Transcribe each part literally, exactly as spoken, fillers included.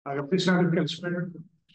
Αγαπητοί συνάδελφοι, καλησπέρα.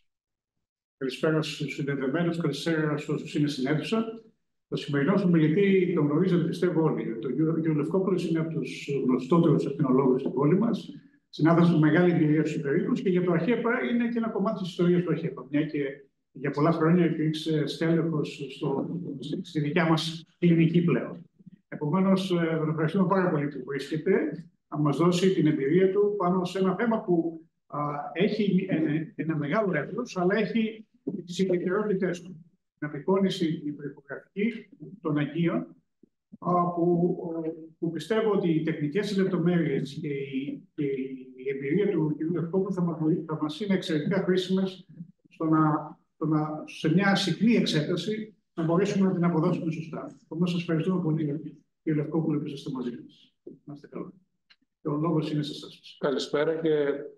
Καλησπέρα στους συνδεδεμένους, καλησπέρα σε όσους είναι στην αίθουσα. Το σημερινό ομιλητή τον γνωρίζετε, πιστεύω όλοι. Το Γιώργο Λευκόπουλος είναι από τους γνωστότερους ακτινολόγους στην πόλη μας. Συνάδελφος με μεγάλη εμπειρία στους υπερήχους και για το ΑΧΕΠΑ είναι και ένα κομμάτι της ιστορίας του ΑΧΕΠΑ. Μια και για πολλά χρόνια υπήρξε στέλεχος στη δικιά μας κλινική πλέον. Επομένως, τον ευχαριστούμε πάρα πολύ που βρίσκεται να μας δώσει την εμπειρία του πάνω σε ένα θέμα που α, έχει ένα, ένα μεγάλο έδρος, αλλά έχει τις ιδιαιτερότητες του. Την απεικόνιση, την υπερηχογραφική των Αγίων, α, που, που πιστεύω ότι οι τεχνικές λεπτομέρειες και η, και η εμπειρία του κ. Λευκόπουλου θα, θα μας είναι εξαιρετικά χρήσιμες στο να, στο να, σε μια συχνή εξέταση να μπορέσουμε να την αποδώσουμε σωστά. Επομένως, σας ευχαριστούμε πολύ, κ. Λευκόπουλο, που είστε μαζί μας. Να είστε καλά. Ο λόγος είναι σε εσάς. Καλησπέρα και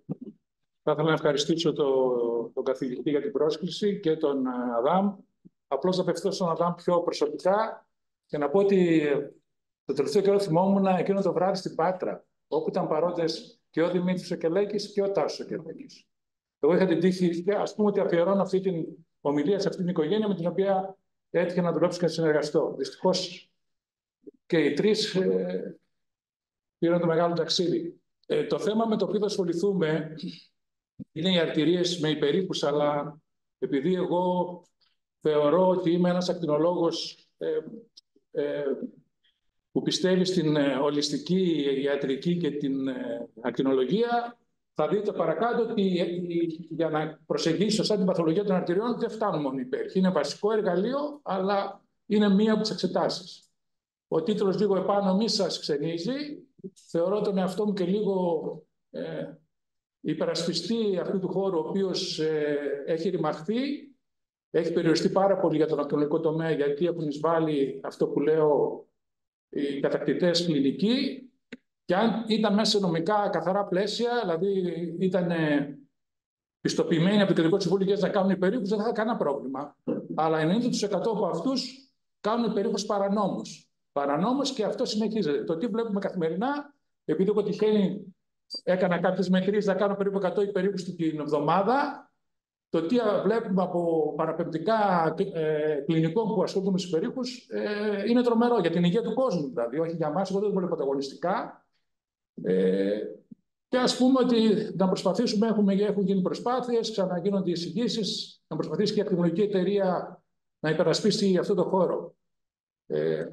θα ήθελα να ευχαριστήσω τον το καθηγητή για την πρόσκληση και τον Αδάμ. Απλώς να απευθυνθώ στον Αδάμ πιο προσωπικά και να πω ότι το τελευταίο καιρό θυμόμουν εκείνο το βράδυ στην Πάτρα, όπου ήταν παρόντες και ο Δημήτρης Σοκελέκης και ο Τάσος Σοκελέκης. Εγώ είχα την τύχη, ας πούμε, ότι αφιερώνω αυτή την ομιλία σε αυτήν την οικογένεια με την οποία έτυχε να δουλέψω και να συνεργαστώ. Δυστυχώς και οι τρεις ε, πήραν το μεγάλο ταξίδι. Ε, το θέμα με το οποίο θα ασχοληθούμε είναι οι αρτηρίες με υπερήχους, αλλά επειδή εγώ θεωρώ ότι είμαι ένας ακτινολόγος ε, ε, που πιστεύει στην ε, ολιστική ιατρική και την ε, ακτινολογία, θα δείτε παρακάτω ότι ε, για να προσεγγίσει σωστά την παθολογία των αρτηριών δεν φτάνουν μόνο οι υπέρηχοι. Είναι βασικό εργαλείο, αλλά είναι μία από τις εξετάσεις. Ο τίτλος λίγο επάνω μη σας ξενίζει. Θεωρώ τον εαυτό μου και λίγο ε, υπερασπιστή αυτού του χώρου, ο οποίος ε, έχει ρημαχθεί, έχει περιοριστεί πάρα πολύ για τον ακτινολογικό τομέα, γιατί έχουν εισβάλει αυτό που λέω οι κατακτητές κλινικοί, και αν ήταν μέσα σε νομικά καθαρά πλαίσια, δηλαδή ήταν ε, πιστοποιημένοι από το Κεντρικό Συμβούλιο Υγείας να κάνουν υπερήχους, δεν θα είχα κανένα πρόβλημα. Αλλά ενενήντα τοις εκατό από αυτούς κάνουν υπερήχους παρανόμους. Παρανόμως, και αυτό συνεχίζεται. Το τι βλέπουμε καθημερινά, επειδή εγώ τυχαίνει έκανα κάποιες μετρήσεις, θα κάνω περίπου εκατό υπερήχους την εβδομάδα, το τι βλέπουμε από παραπεμπτικά ε, κλινικών που ασχολούνται με τους υπερήχους ε, είναι τρομερό για την υγεία του κόσμου, δηλαδή, όχι για μας. Εγώ δεν το βλέπω αγωνιστικά. Ε, και ας πούμε ότι να προσπαθήσουμε, έχουμε, έχουν γίνει προσπάθειες, ξαναγίνονται οι εισηγήσεις, να προσπαθήσει και η ακτινολογική εταιρεία να υπερασπίσει αυτό το χώρο. Ε,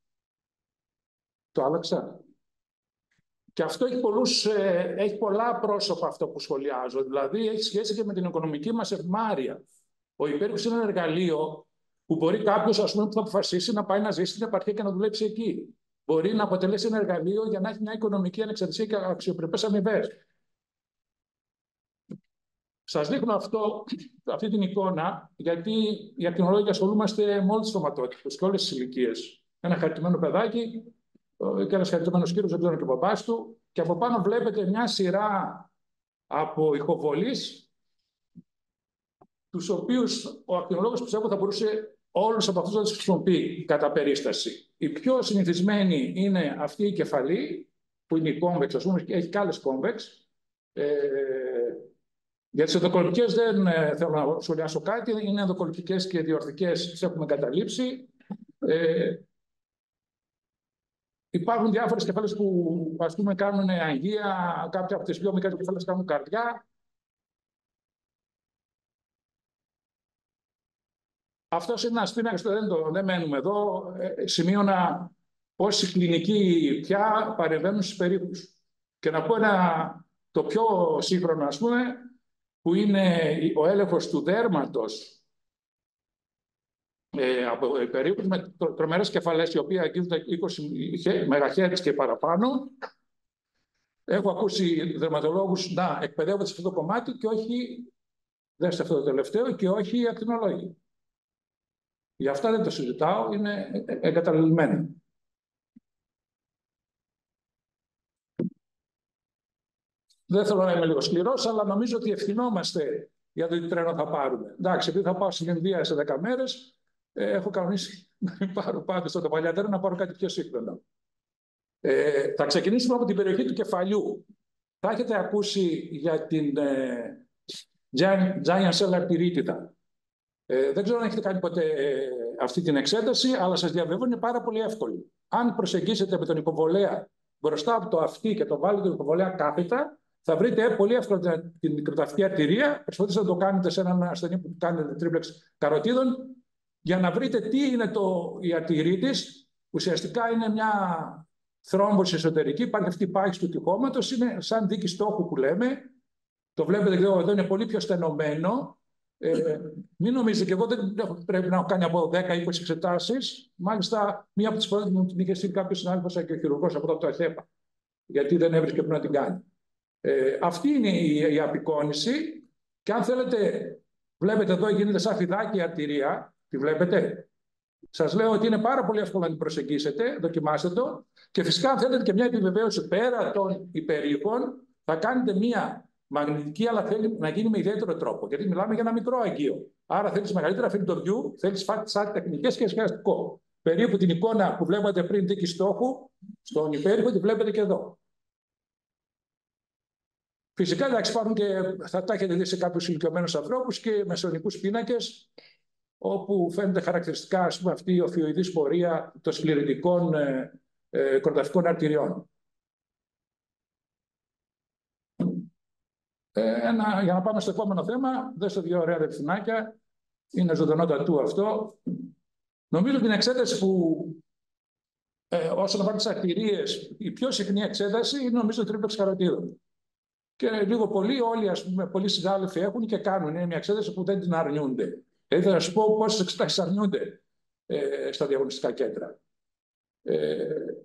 Το άλλαξα. Και αυτό έχει, πολλούς, ε, έχει πολλά πρόσωπα αυτό που σχολιάζω. Δηλαδή έχει σχέση και με την οικονομική μας ευμάρεια. Ο υπέρηχος είναι ένα εργαλείο που μπορεί κάποιος, ας πούμε, που θα αποφασίσει να πάει να ζήσει στην επαρχία και να δουλέψει εκεί. Μπορεί να αποτελέσει ένα εργαλείο για να έχει μια οικονομική ανεξαρτησία και αξιοπρεπές αμοιβές. Σας δείχνω αυτό, αυτή την εικόνα, γιατί οι ακτινολόγοι ασχολούμαστε με όλους τους σωματότυπους και όλες τις ηλικίες. Ένα χαριτωμένο παιδάκι και ένας χαριτωμένος κύριος, δεν ξέρω και ο μπαμπάς του, και από πάνω βλέπετε μια σειρά από ηχοβολείς, τους οποίους ο ακτινολόγος, πιστεύω, θα μπορούσε όλους από αυτούς να τους χρησιμοποιεί κατά περίσταση. Η πιο συνηθισμένη είναι αυτή η κεφαλή, που είναι η convex, ας πούμε, και έχει και άλλες convex. Ε, για τις ενδοκολπικές δεν ε, θέλω να σχολιάσω κάτι, είναι ενδοκολπικές και διορθικές, τις έχουμε καταλήψει. Ε, Υπάρχουν διάφορες κεφάλες που, ας πούμε, κάνουν αγία, κάποια από τις πιο μικρές κεφάλες κάνουν καρδιά. Αυτός είναι ένας πίνακας, δεν, το, δεν μένουμε εδώ. Ε, σημείωνα πόσοι κλινικοί πια παρεμβαίνουν στους υπερήχους. Και να πω ένα, το πιο σύγχρονο, ας πούμε, που είναι ο έλεγχος του δέρματος, Ε, από υπερήχους με τρομερές κεφαλές, οι οποίες αγγίζονται είκοσι μεγαχέρτζ και παραπάνω. Έχω ακούσει δερματολόγους να εκπαιδεύονται σε αυτό το κομμάτι και όχι, δεν σε αυτό το τελευταίο, και όχι οι ακτινολόγοι. Γι' αυτά δεν το συζητάω, είναι εγκαταλελειμμένο. Δεν θέλω να είμαι λίγο σκληρός, αλλά νομίζω ότι ευθυνόμαστε για το τι τρένο θα πάρουμε. Εντάξει, επειδή θα πάω στην Ινδία σε δέκα μέρες, έχω κανονίσει να πάρω πάντως στο παλιατέρω να πάρω κάτι πιο σύγχρονο. Ε, θα ξεκινήσουμε από την περιοχή του κεφαλιού. Θα έχετε ακούσει για την ε, giant cell αρτηρίτιδα. Ε, δεν ξέρω αν έχετε κάνει ποτέ ε, αυτή την εξέταση, αλλά σας διαβεβαιώ είναι πάρα πολύ εύκολη. Αν προσεγγίσετε με τον υποβολέα μπροστά από το αυτί και το βάλετε τον υποβολέα κάθετα, θα βρείτε πολύ εύκολα την μικροταφική αρτηρία. Προσπαθήστε να το κάνετε σε έναν ασθενή που κάνετε τρίπλεξ καροτίδων, για να βρείτε τι είναι το, η αρτηρή της. Ουσιαστικά είναι μια θρόμβωση εσωτερική, υπάρχει αυτή η πάχη του τυχώματος, είναι σαν δίκη στόχου που λέμε. Το βλέπετε εδώ, είναι πολύ πιο στενωμένο. Ε, μην νομίζετε, και εγώ δεν πρέπει να έχω κάνει από δέκα με είκοσι εξετάσεις. Μάλιστα, μία από τις φορές μου την είχε στείλει κάποιος συνάδελφος και ο χειρουργός από το ΕΘΕΠΑ, γιατί δεν έβρισκε που να την κάνει. Ε, αυτή είναι η, η απεικόνηση. Και αν θέλετε, βλέπετε εδώ γίνεται σαν φιδάκι η αρτηρία. Τη βλέπετε. Σας λέω ότι είναι πάρα πολύ εύκολο να την προσεγγίσετε, δοκιμάστε το. Και φυσικά, αν θέλετε και μια επιβεβαίωση πέρα των υπερήχων, θα κάνετε μια μαγνητική, αλλά θέλει να γίνει με ιδιαίτερο τρόπο. Γιατί μιλάμε για ένα μικρό αγγείο. Άρα θέλει μεγαλύτερα field of view, θέλει σαν τεχνικές και σχεδιαστικό. Περίπου την εικόνα που βλέπατε πριν δίκη στόχου, στον υπέρηχο, τη βλέπετε και εδώ. Φυσικά, εντάξει, υπάρχουν και θα τα έχετε δει σε κάποιους ηλικιωμένους ανθρώπους και μεσονικούς πίνακες, όπου φαίνεται χαρακτηριστικά, ας πούμε, αυτή η οφιοειδής πορεία των σκληρητικών ε, ε, κροταφικών αρτηριών. Ε, ένα, για να πάμε στο επόμενο θέμα, δέστε δύο ωραία δελφινάκια. Είναι ζωντανότατου αυτό. Νομίζω την εξέταση που, ε, όσον αφορά τις αρτηρίες, η πιο συχνή εξέταση είναι νομίζω τρίπλεξ καροτίδων. Και λίγο πολύ, όλοι, ας πούμε, πολλοί συνάδελφοι έχουν και κάνουν. Είναι μια εξέταση που δεν την αρνιούνται. Δηλαδή θα σας πω πόσες εξετάσεις αρνιούνται ε, στα διαγωνιστικά κέντρα. Ε,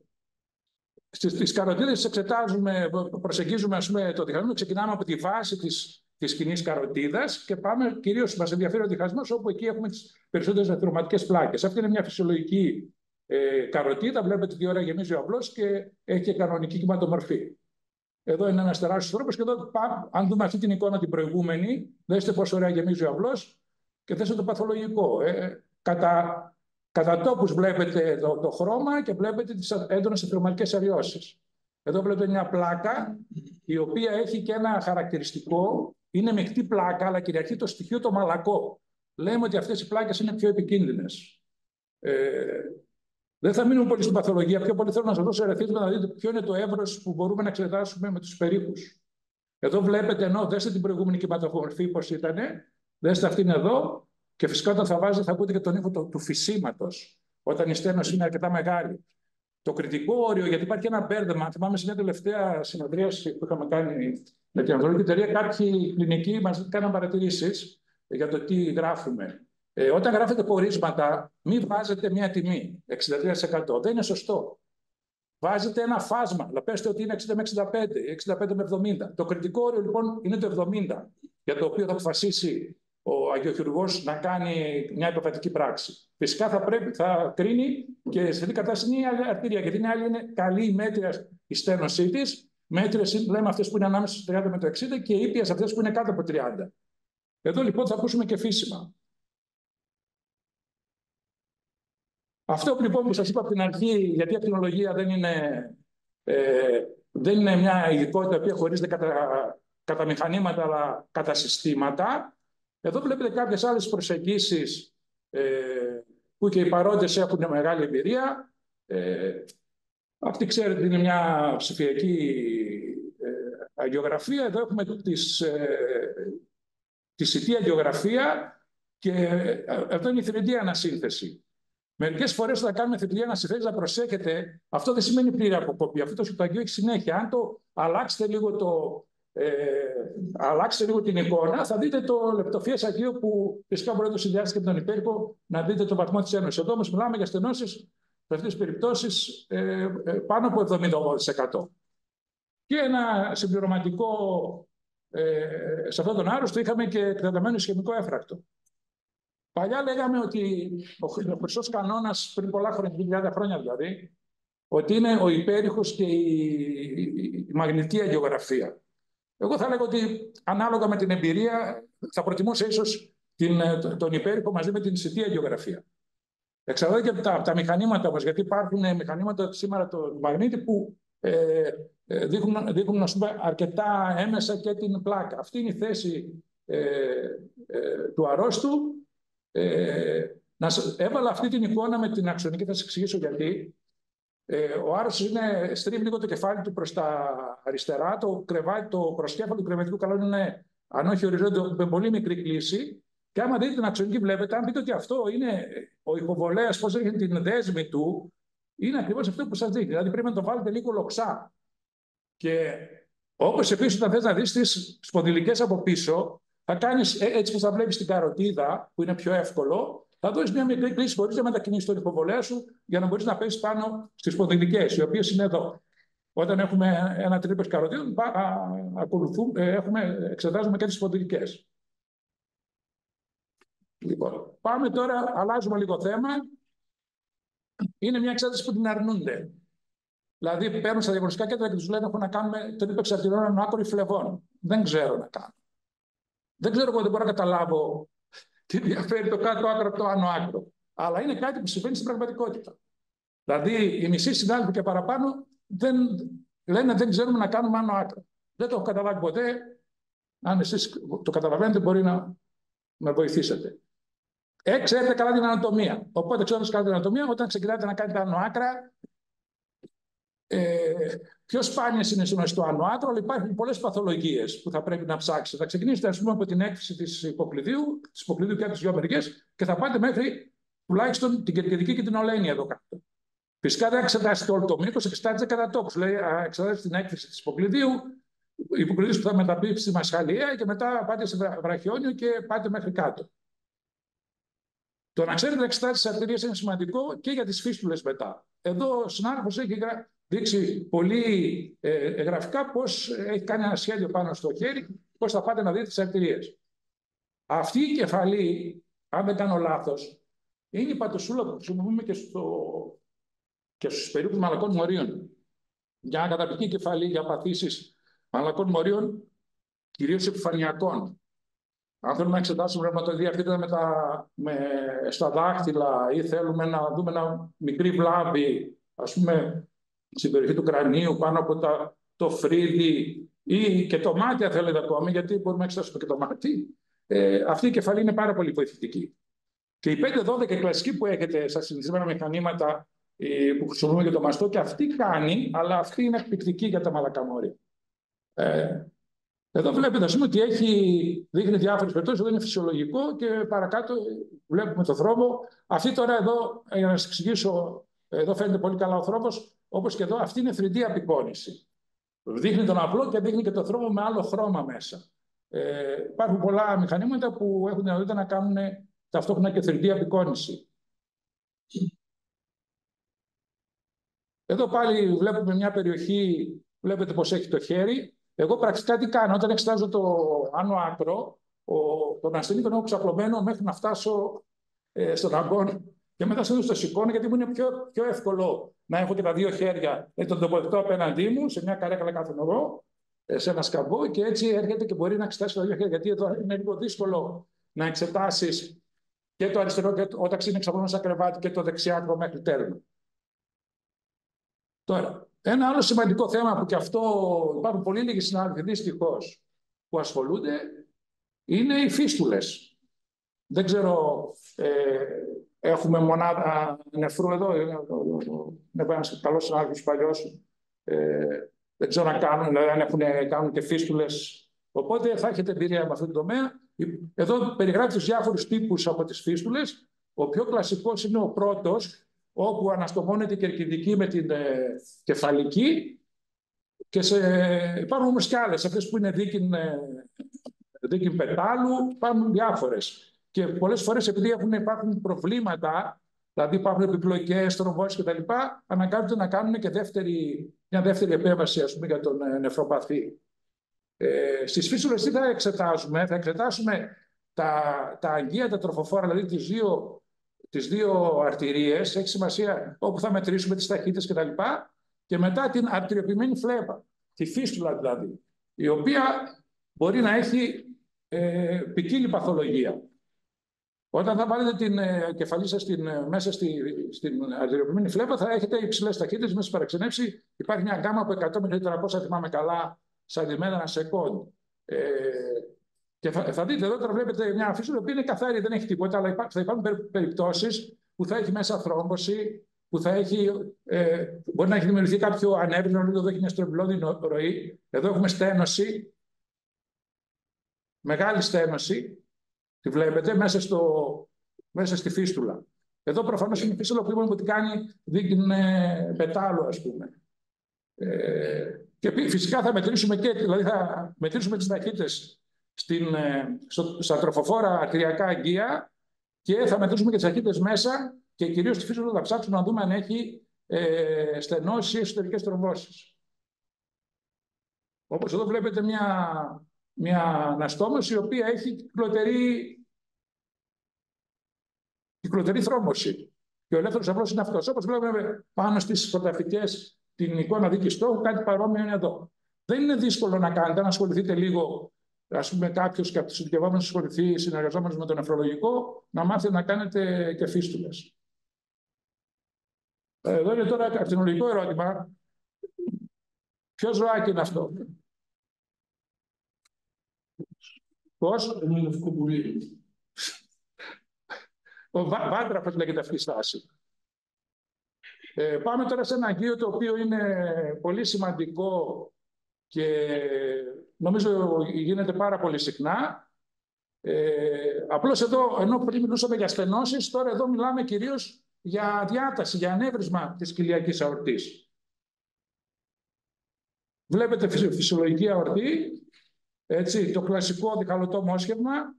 στις καροτίδες εξετάζουμε, προσεγγίζουμε, ας πούμε, το διχασμό, ξεκινάμε από τη βάση της, της κοινής καροτίδας και πάμε, κυρίως μας ενδιαφέρει ο διχασμός, όπου εκεί έχουμε τις περισσότερες αθυρωματικές πλάκες. Αυτή είναι μια φυσιολογική ε, καροτίδα, βλέπετε τι ώρα γεμίζει ο αυλός και έχει και κανονική κυματομορφή. Εδώ είναι ένας τεράστιος τρόπος και εδώ, αν δούμε αυτή την εικόνα την προηγούμενη, δέστε πόσο ωραία γεμίζει ο αυλός και δέστε το παθολογικό. Ε, κατά, κατά τόπους βλέπετε το, το χρώμα και βλέπετε τις έντονες αθυρωματικές αλλοιώσεις. Εδώ βλέπετε μια πλάκα η οποία έχει και ένα χαρακτηριστικό, είναι μεικτή πλάκα, αλλά κυριαρχεί το στοιχείο το μαλακό. Λέμε ότι αυτές οι πλάκες είναι πιο επικίνδυνες. Ε, Δεν θα μείνουμε πολύ στην παθολογία. Πιο πολύ θέλω να σας δώσω ερεθίσματα να δείτε ποιο είναι το εύρος που μπορούμε να εξετάσουμε με τους υπερήχους. Εδώ βλέπετε, ενώ δέστε την προηγούμενη κυματομορφή πώς ήταν, δέστε αυτήν εδώ, και φυσικά όταν θα βάζετε θα ακούτε και τον ήχο του, του φυσίματος, όταν η στένωση είναι αρκετά μεγάλη. Το κριτικό όριο, γιατί υπάρχει ένα μπέρδεμα. Θυμάμαι σε μια τελευταία συνεδρίαση που είχαμε κάνει με την Ανατολική Εταιρεία, κάποιοι κλινικοί μας κάναν παρατηρήσεις για το τι γράφουμε. Ε, όταν γράφετε πορίσματα, μην βάζετε μια τιμή, εξήντα τρία τοις εκατό. Δεν είναι σωστό. Βάζετε ένα φάσμα, αλλά πέστε ότι είναι εξήντα με εξήντα πέντε, εξήντα πέντε με εβδομήντα. Το κριτικό όριο λοιπόν είναι το εβδομήντα, για το οποίο θα αποφασίσει ο αγιοχειρουργός να κάνει μια υπερβατική πράξη. Φυσικά θα, πρέπει, θα κρίνει και σε τι κατάσταση είναι η άλλη αρτηρία, γιατί η άλλη είναι καλή, μέτρια η στένωσή της. Μέτριες λέμε αυτές που είναι ανάμεσα στο τριάντα με το εξήντα και ήπιες αυτές που είναι κάτω από τριάντα. Εδώ λοιπόν θα ακούσουμε και φύσιμα. Αυτό λοιπόν που σας είπα από την αρχή, γιατί η ακτινολογία δεν είναι, ε, δεν είναι μια ειδικότητα που χωρίζεται κατά, κατά μηχανήματα αλλά κατά συστήματα. Εδώ βλέπετε κάποιες άλλες προσεγγίσεις ε, που και οι παρόντες έχουν μεγάλη εμπειρία. Ε, αυτή ξέρετε είναι μια ψηφιακή ε, αγιογραφία. Εδώ έχουμε τις, ε, τη σιτή αγιογραφία και εδώ είναι η θρηντή ανασύνθεση. Μερικές φορές όταν κάνουμε θρηντή ανασύνθεση, να προσέχετε, αυτό δεν σημαίνει πλήρη αποκοπή. Αυτό το αγγείο έχει συνέχεια. Αν το αλλάξετε λίγο, το, ε, αλλάξετε λίγο την εικόνα, θα δείτε το λεπτοφιές αγγείο που φυσικά μπορείτε να το συνδυάσετε και με τον υπέρηχο, να δείτε το βαθμό της ένωσης. Εδώ όμως μιλάμε για στενώσεις, σε αυτές τις περιπτώσεις, ε, ε, πάνω από εβδομήντα τοις εκατό. Και ένα συμπληρωματικό, ε, σε αυτόν τον άρρωστο είχαμε και εκτεταμένο ισχυμικό έφρακτο. Παλιά λέγαμε ότι ο χρυσός κανόνας, πριν πολλά χρόνια, χιλιάδες χρόνια δηλαδή, ότι είναι ο υπέρηχος και η, η μαγνητική αγιογραφία. Εγώ θα λέγω ότι ανάλογα με την εμπειρία θα προτιμούσα ίσως την, τον υπέρηχο μαζί με την σιτή αγιογραφία. Εξαρτάται και από τα, από τα μηχανήματα μας, γιατί υπάρχουν μηχανήματα σήμερα το μαγνήτη που ε, ε, δείχνουν, δείχνουν ας πούμε, αρκετά έμεσα και την πλάκα. Αυτή είναι η θέση ε, ε, του αρρώστου. Ε, να, έβαλα αυτή την εικόνα με την αξονική, θα σας εξηγήσω γιατί. Ε, ο άρρωστος είναι, στρίβει λίγο το κεφάλι του προς τα αριστερά, το, κρεβάτι, το προσκέφαλο του κρεβατικού καλώνου είναι, αν όχι οριζόντιο, με πολύ μικρή κλίση. Και άμα δείτε την αξονική, βλέπετε, αν δείτε ότι αυτό είναι ο ηχοβολέας, πώς έρχεται την δέσμη του, είναι ακριβώς αυτό που σας δείχνει. Δηλαδή πρέπει να το βάλετε λίγο λοξά. Και όπως επίσης, όταν θες να δεις τις σπονδυλικές από πίσω, θα κάνεις έτσι που θα βλέπεις την καροτίδα, που είναι πιο εύκολο, θα δώσεις μια μικρή κλίση χωρίς να μετακινήσεις τον ηχοβολέα σου, για να μπορείς να πέσεις πάνω στις σπονδυλικές, οι οποίες είναι εδώ. Όταν έχουμε ένα τρύπες καροτίδων, έχουμε, εξετάζουμε και τις σπονδυλικές. Λοιπόν, πάμε τώρα, αλλάζουμε λίγο θέμα. Είναι μια εξέταση που την αρνούνται. Δηλαδή, παίρνουν στα διαγνωστικά κέντρα και τους λένε: έχω να κάνουμε τρύπες αρτηριών ανάκορη φλεβών. Δεν ξέρω να κάνω. Δεν ξέρω εγώ, δεν μπορώ να καταλάβω τι διαφέρει το κάτω άκρο από το άνω άκρο. Αλλά είναι κάτι που συμβαίνει στην πραγματικότητα. Δηλαδή, οι μισοί συνάδελφοι και παραπάνω δεν, λένε: δεν ξέρουμε να κάνουμε άνω άκρο. Δεν το έχω καταλάβει ποτέ. Αν εσείς το καταλαβαίνετε, μπορεί να με βοηθήσετε. Ε, ξέρετε καλά την ανατομία. Οπότε, ξέρετε καλά την ανατομία, όταν ξεκινάτε να κάνετε άνω άκρα, ε, πιο σπάνιες είναι στο άνω άκρο, αλλά υπάρχουν πολλές παθολογίες που θα πρέπει να ψάξετε. Θα ξεκινήσετε, ας πούμε, από την έκθεση της υποκλειδίου, της υποκλειδίου και από τις δυο μεριές, και θα πάτε μέχρι τουλάχιστον την κερκιδική και την ολένη εδώ κάτω. Φυσικά δεν εξετάσετε όλο το μήκος, εξετάζετε κατά τόπους. Δηλαδή, εξετάζετε την έκθεση της υποκλειδίου, η υποκλειδίου που θα μεταπεί στη Μασχαλία, και μετά πάτε σε βραχιόνιο και πάτε μέχρι κάτω. Το να ξέρετε να εξετάζετε τις αρτηρίες είναι σημαντικό και για τις φίστουλες μετά. Εδώ ο συνάδελφος έχει δείξει πολύ ε, γραφικά πώς έχει κάνει ένα σχέδιο πάνω στο χέρι, πώς θα πάτε να δείτε τις αρτηρίες. Αυτή η κεφαλή, αν δεν κάνω λάθος, είναι η πατοσούλα που χρησιμοποιούμε και, στο... και στους περίπους μαλακών μορίων. Για καταπληκτική κεφαλή για παθήσεις μαλακών μορίων, κυρίως επιφανειακών. Αν θέλουμε να εξετάσουμε ρευματοδιαρθρίτιδα με τα, με, στα δάχτυλα ή θέλουμε να δούμε ένα μικρή βλάβη, ας πούμε, στην περιοχή του κρανίου, πάνω από τα, το φρύδι ή και το μάτι, αν θέλετε ακόμη, γιατί μπορούμε να εξετάσουμε και το μάτι, ε, αυτή η κεφαλή είναι πάρα πολύ βοηθητική. Και οι πέντε δώδεκα κλασικοί που έχετε στα συνηθισμένα μηχανήματα ε, που χρησιμοποιούμε για το μαστό, και αυτή κάνει, αλλά αυτή είναι εκπληκτική για τα μαλακά μόρια. Ε, Εδώ βλέπετε, ας πούμε, ότι έχει, δείχνει διάφορες περιπτώσεις, εδώ είναι φυσιολογικό και παρακάτω βλέπουμε το θρόμβο. Αυτή τώρα εδώ, για να σας εξηγήσω, εδώ φαίνεται πολύ καλά ο θρόμβος, όπως και εδώ, αυτή είναι θρι ντι απεικόνηση. Δείχνει τον απλό και δείχνει και το θρόμβο με άλλο χρώμα μέσα. Ε, υπάρχουν πολλά μηχανήματα που έχουν δυνατότητα να κάνουν ταυτόχρονα και θρι ντι απεικόνηση. Εδώ πάλι βλέπουμε μια περιοχή, βλέπετε πως έχει το χέρι. Εγώ πρακτικά τι κάνω, όταν εξετάζω το άνω άκρο, ο, τον ασθενή τον έχω ξαπλωμένο μέχρι να φτάσω ε, στον αγκώνα. Και μετά συνήθως το σηκώνω, γιατί μου είναι πιο, πιο εύκολο να έχω και τα δύο χέρια, ε, τον τοποθετώ απέναντί μου, σε μια καρέκλα κάθομαι εγώ, ε, σε ένα σκαμπό, και έτσι έρχεται και μπορεί να εξετάσει τα δύο χέρια. Γιατί εδώ είναι λίγο δύσκολο να εξετάσει και το αριστερό, και το, όταν είναι ξαπλωμένο σαν κρεβάτι, και το δεξιά άκρο μέχρι τέρμα. Τώρα, ένα άλλο σημαντικό θέμα που και αυτό υπάρχουν πολύ λίγοι συνάδελφοι δυστυχώς που ασχολούνται, είναι οι φίστουλες. Δεν ξέρω, ε, έχουμε μονάδα νεφρού εδώ, είναι ένας καλός συνάδελφος παλιός, ε, δεν ξέρω να κάνουν, δηλαδή αν έχουν, κάνουν και φίστουλες, οπότε θα έχετε εμπειρία με αυτό το τομέα. Εδώ περιγράφει τους διάφορους τύπους από τις φίστουλες. Ο πιο κλασικός είναι ο πρώτος, όπου αναστομώνεται η κερκιδική με την ε, κεφαλική, και σε, υπάρχουν όμως και άλλες, αυτές που είναι δίκην, ε, δίκην πετάλου, υπάρχουν διάφορες. Και πολλές φορές, επειδή έχουν, υπάρχουν προβλήματα, δηλαδή υπάρχουν επιπλοϊκές, τρομβώσεις κτλ., αναγκάζονται να κάνουν και δεύτερη, μια δεύτερη επέμβαση, ας πούμε, για τον ε, νεφροπαθή. Ε, στις φίστουλες τι θα εξετάσουμε, θα εξετάσουμε τα, τα αγγεία, τα τροφοφόρα, δηλαδή τις δύο τις δύο αρτηρίες, έχει σημασία όπου θα μετρήσουμε τις ταχύτητες κτλ. Και, και μετά την αρτηριοποιημένη φλέβα, τη φίστουλα δηλαδή, η οποία μπορεί να έχει ε, ποικίλη παθολογία. Όταν θα βάλετε την ε, κεφαλή σας στην, ε, μέσα στη, στην αρτηριοποιημένη φλέβα, θα έχετε υψηλές ταχύτητες. Μέσα στη παραξενέψη υπάρχει μια γκάμα από εκατό μέχρι τετρακόσια, θυμάμαι καλά, σαντιμέτρα ανά σεκόντ. Ε, Και θα, θα δείτε εδώ τώρα, βλέπετε μια φύσουλα που είναι καθαρή, δεν έχει τίποτα, αλλά υπά, θα υπάρχουν περιπτώσεις που θα έχει μέσα θρόμβωση, που θα έχει, ε, μπορεί να έχει δημιουργηθεί κάποιο ανέβρισμα, εδώ έχει μια στρεβλώδη ροή, εδώ έχουμε στένωση, μεγάλη στένωση, τη βλέπετε, μέσα, στο, μέσα στη φύστουλα. Εδώ προφανώς είναι η φύστουλα που είπαμε ότι κάνει δίκυνε πετάλου, ας πούμε. Ε, και φυσικά θα μετρήσουμε και, δηλαδή θα μετρήσουμε τις ταχύτητες στην, στο, στα τροφοφόρα αρτηριακά αγκία και θα μετρήσουμε και τις ταχύτητες μέσα και κυρίως στη φύστουλα θα ψάξουμε να δούμε αν έχει ε, στενώσεις ή εσωτερικές τρομβώσεις. Όπως εδώ βλέπετε μια, μια αναστόμωση η οποία έχει κυκλοτερή, κυκλοτερή θρόμβωση. Και ο ελεύθερος αυρός είναι αυτός. Όπως βλέπουμε πάνω στις φωτογραφικές την εικόνα δίκη στόχου, κάτι παρόμοιο είναι εδώ. Δεν είναι δύσκολο να κάνετε, να ασχοληθείτε λίγο, ας πούμε, κάποιος και από τους ειδικευόμενους ασχοληθεί συνεργαζόμενος με το νεφρολογικό, να μάθετε να κάνετε και φύστουλες. Εδώ είναι τώρα ακτινολογικό ερώτημα. Ποιο ζωάκι είναι αυτό? Πώς? Ο Βάντραφος λέγεται αυτή η στάση. Ε, πάμε τώρα σε ένα αγγείο το οποίο είναι πολύ σημαντικό και νομίζω γίνεται πάρα πολύ συχνά. Ε, απλώς εδώ, ενώ πριν μιλούσαμε για στενώσεις, τώρα εδώ μιλάμε κυρίως για διάταση, για ανέβρισμα της κοιλιακής αορτής. Βλέπετε φυσιολογική αορτή, έτσι, το κλασικό διχαλωτό μόσχευμα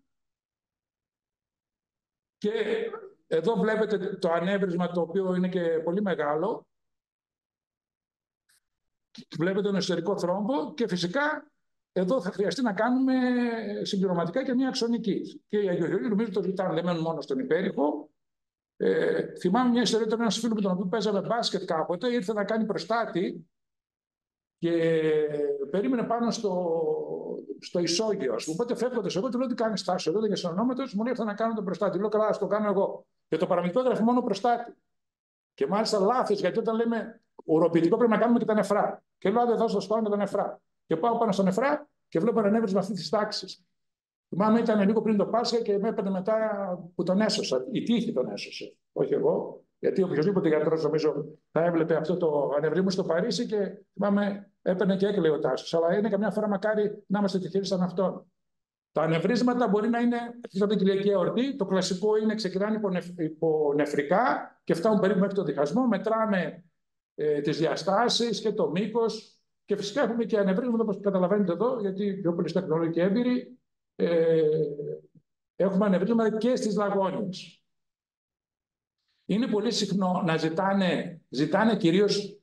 και εδώ βλέπετε το ανέβρισμα το οποίο είναι και πολύ μεγάλο. Βλέπετε τον εσωτερικό θρόμβο και φυσικά εδώ θα χρειαστεί να κάνουμε συμπληρωματικά και μια αξονική. Και οι αγιογιοροί νομίζω το ζητάνε, δεν μένουν μόνο στον υπέρηχο. Ε, θυμάμαι μια ιστορία των ένας φίλου με τον οποίο παίζαμε μπάσκετ κάποτε, ήρθε να κάνει προστάτη και περίμενε πάνω στο, στο ισόγειο. Ας πούμε. Οπότε φεύγοντας εγώ, του λέω τι κάνει στάσιο εδώ, για συνονόματος, μου λέει ήρθα να κάνω τον προστάτη. Λέω καλά, ας το κάνω εγώ. Και το παραμικρό έγραφε μόνο προστάτη. Και μάλιστα λάθος, γιατί όταν λέμε ουροποιητικό πρέπει να κάνουμε και τα νεφρά. Και λέω, εδώ θα σπάω με τα νεφρά. Και πάω πάνω στα νεφρά και βλέπω ένα ανέβρισμα αυτή τη τάξη. Θυμάμαι ήταν λίγο πριν το Πάσχα και με έπαιρνε μετά που τον έσωσα. Η τύχη τον έσωσε. Όχι εγώ. Γιατί οποιοδήποτε γιατρός νομίζω θα έβλεπε αυτό το ανεβρίμου στο Παρίσι και θυμάμαι έπαιρνε και έκλαιε ο Τάσος. Αλλά είναι καμιά φορά μακάρι να είμαστε τυχεροί σαν αυτόν. Τα ανεβρίσματα μπορεί να είναι από την κοιλιακή αορτή. Το κλασικό είναι ξεκινάνε υπονεφρικά και φτάνουν περίπου μέχρι το διχασμό. Μετράμε ε, τις διαστάσεις και το μήκος. Και φυσικά έχουμε και ανεβρίσματα, όπως καταλαβαίνετε εδώ, γιατί πιο πολλοί τεχνολόγοι και έμπειροι, ε, έχουμε ανεβρίσματα και στις λαγόνιες. Είναι πολύ συχνό να ζητάνε, ζητάνε κυρίως,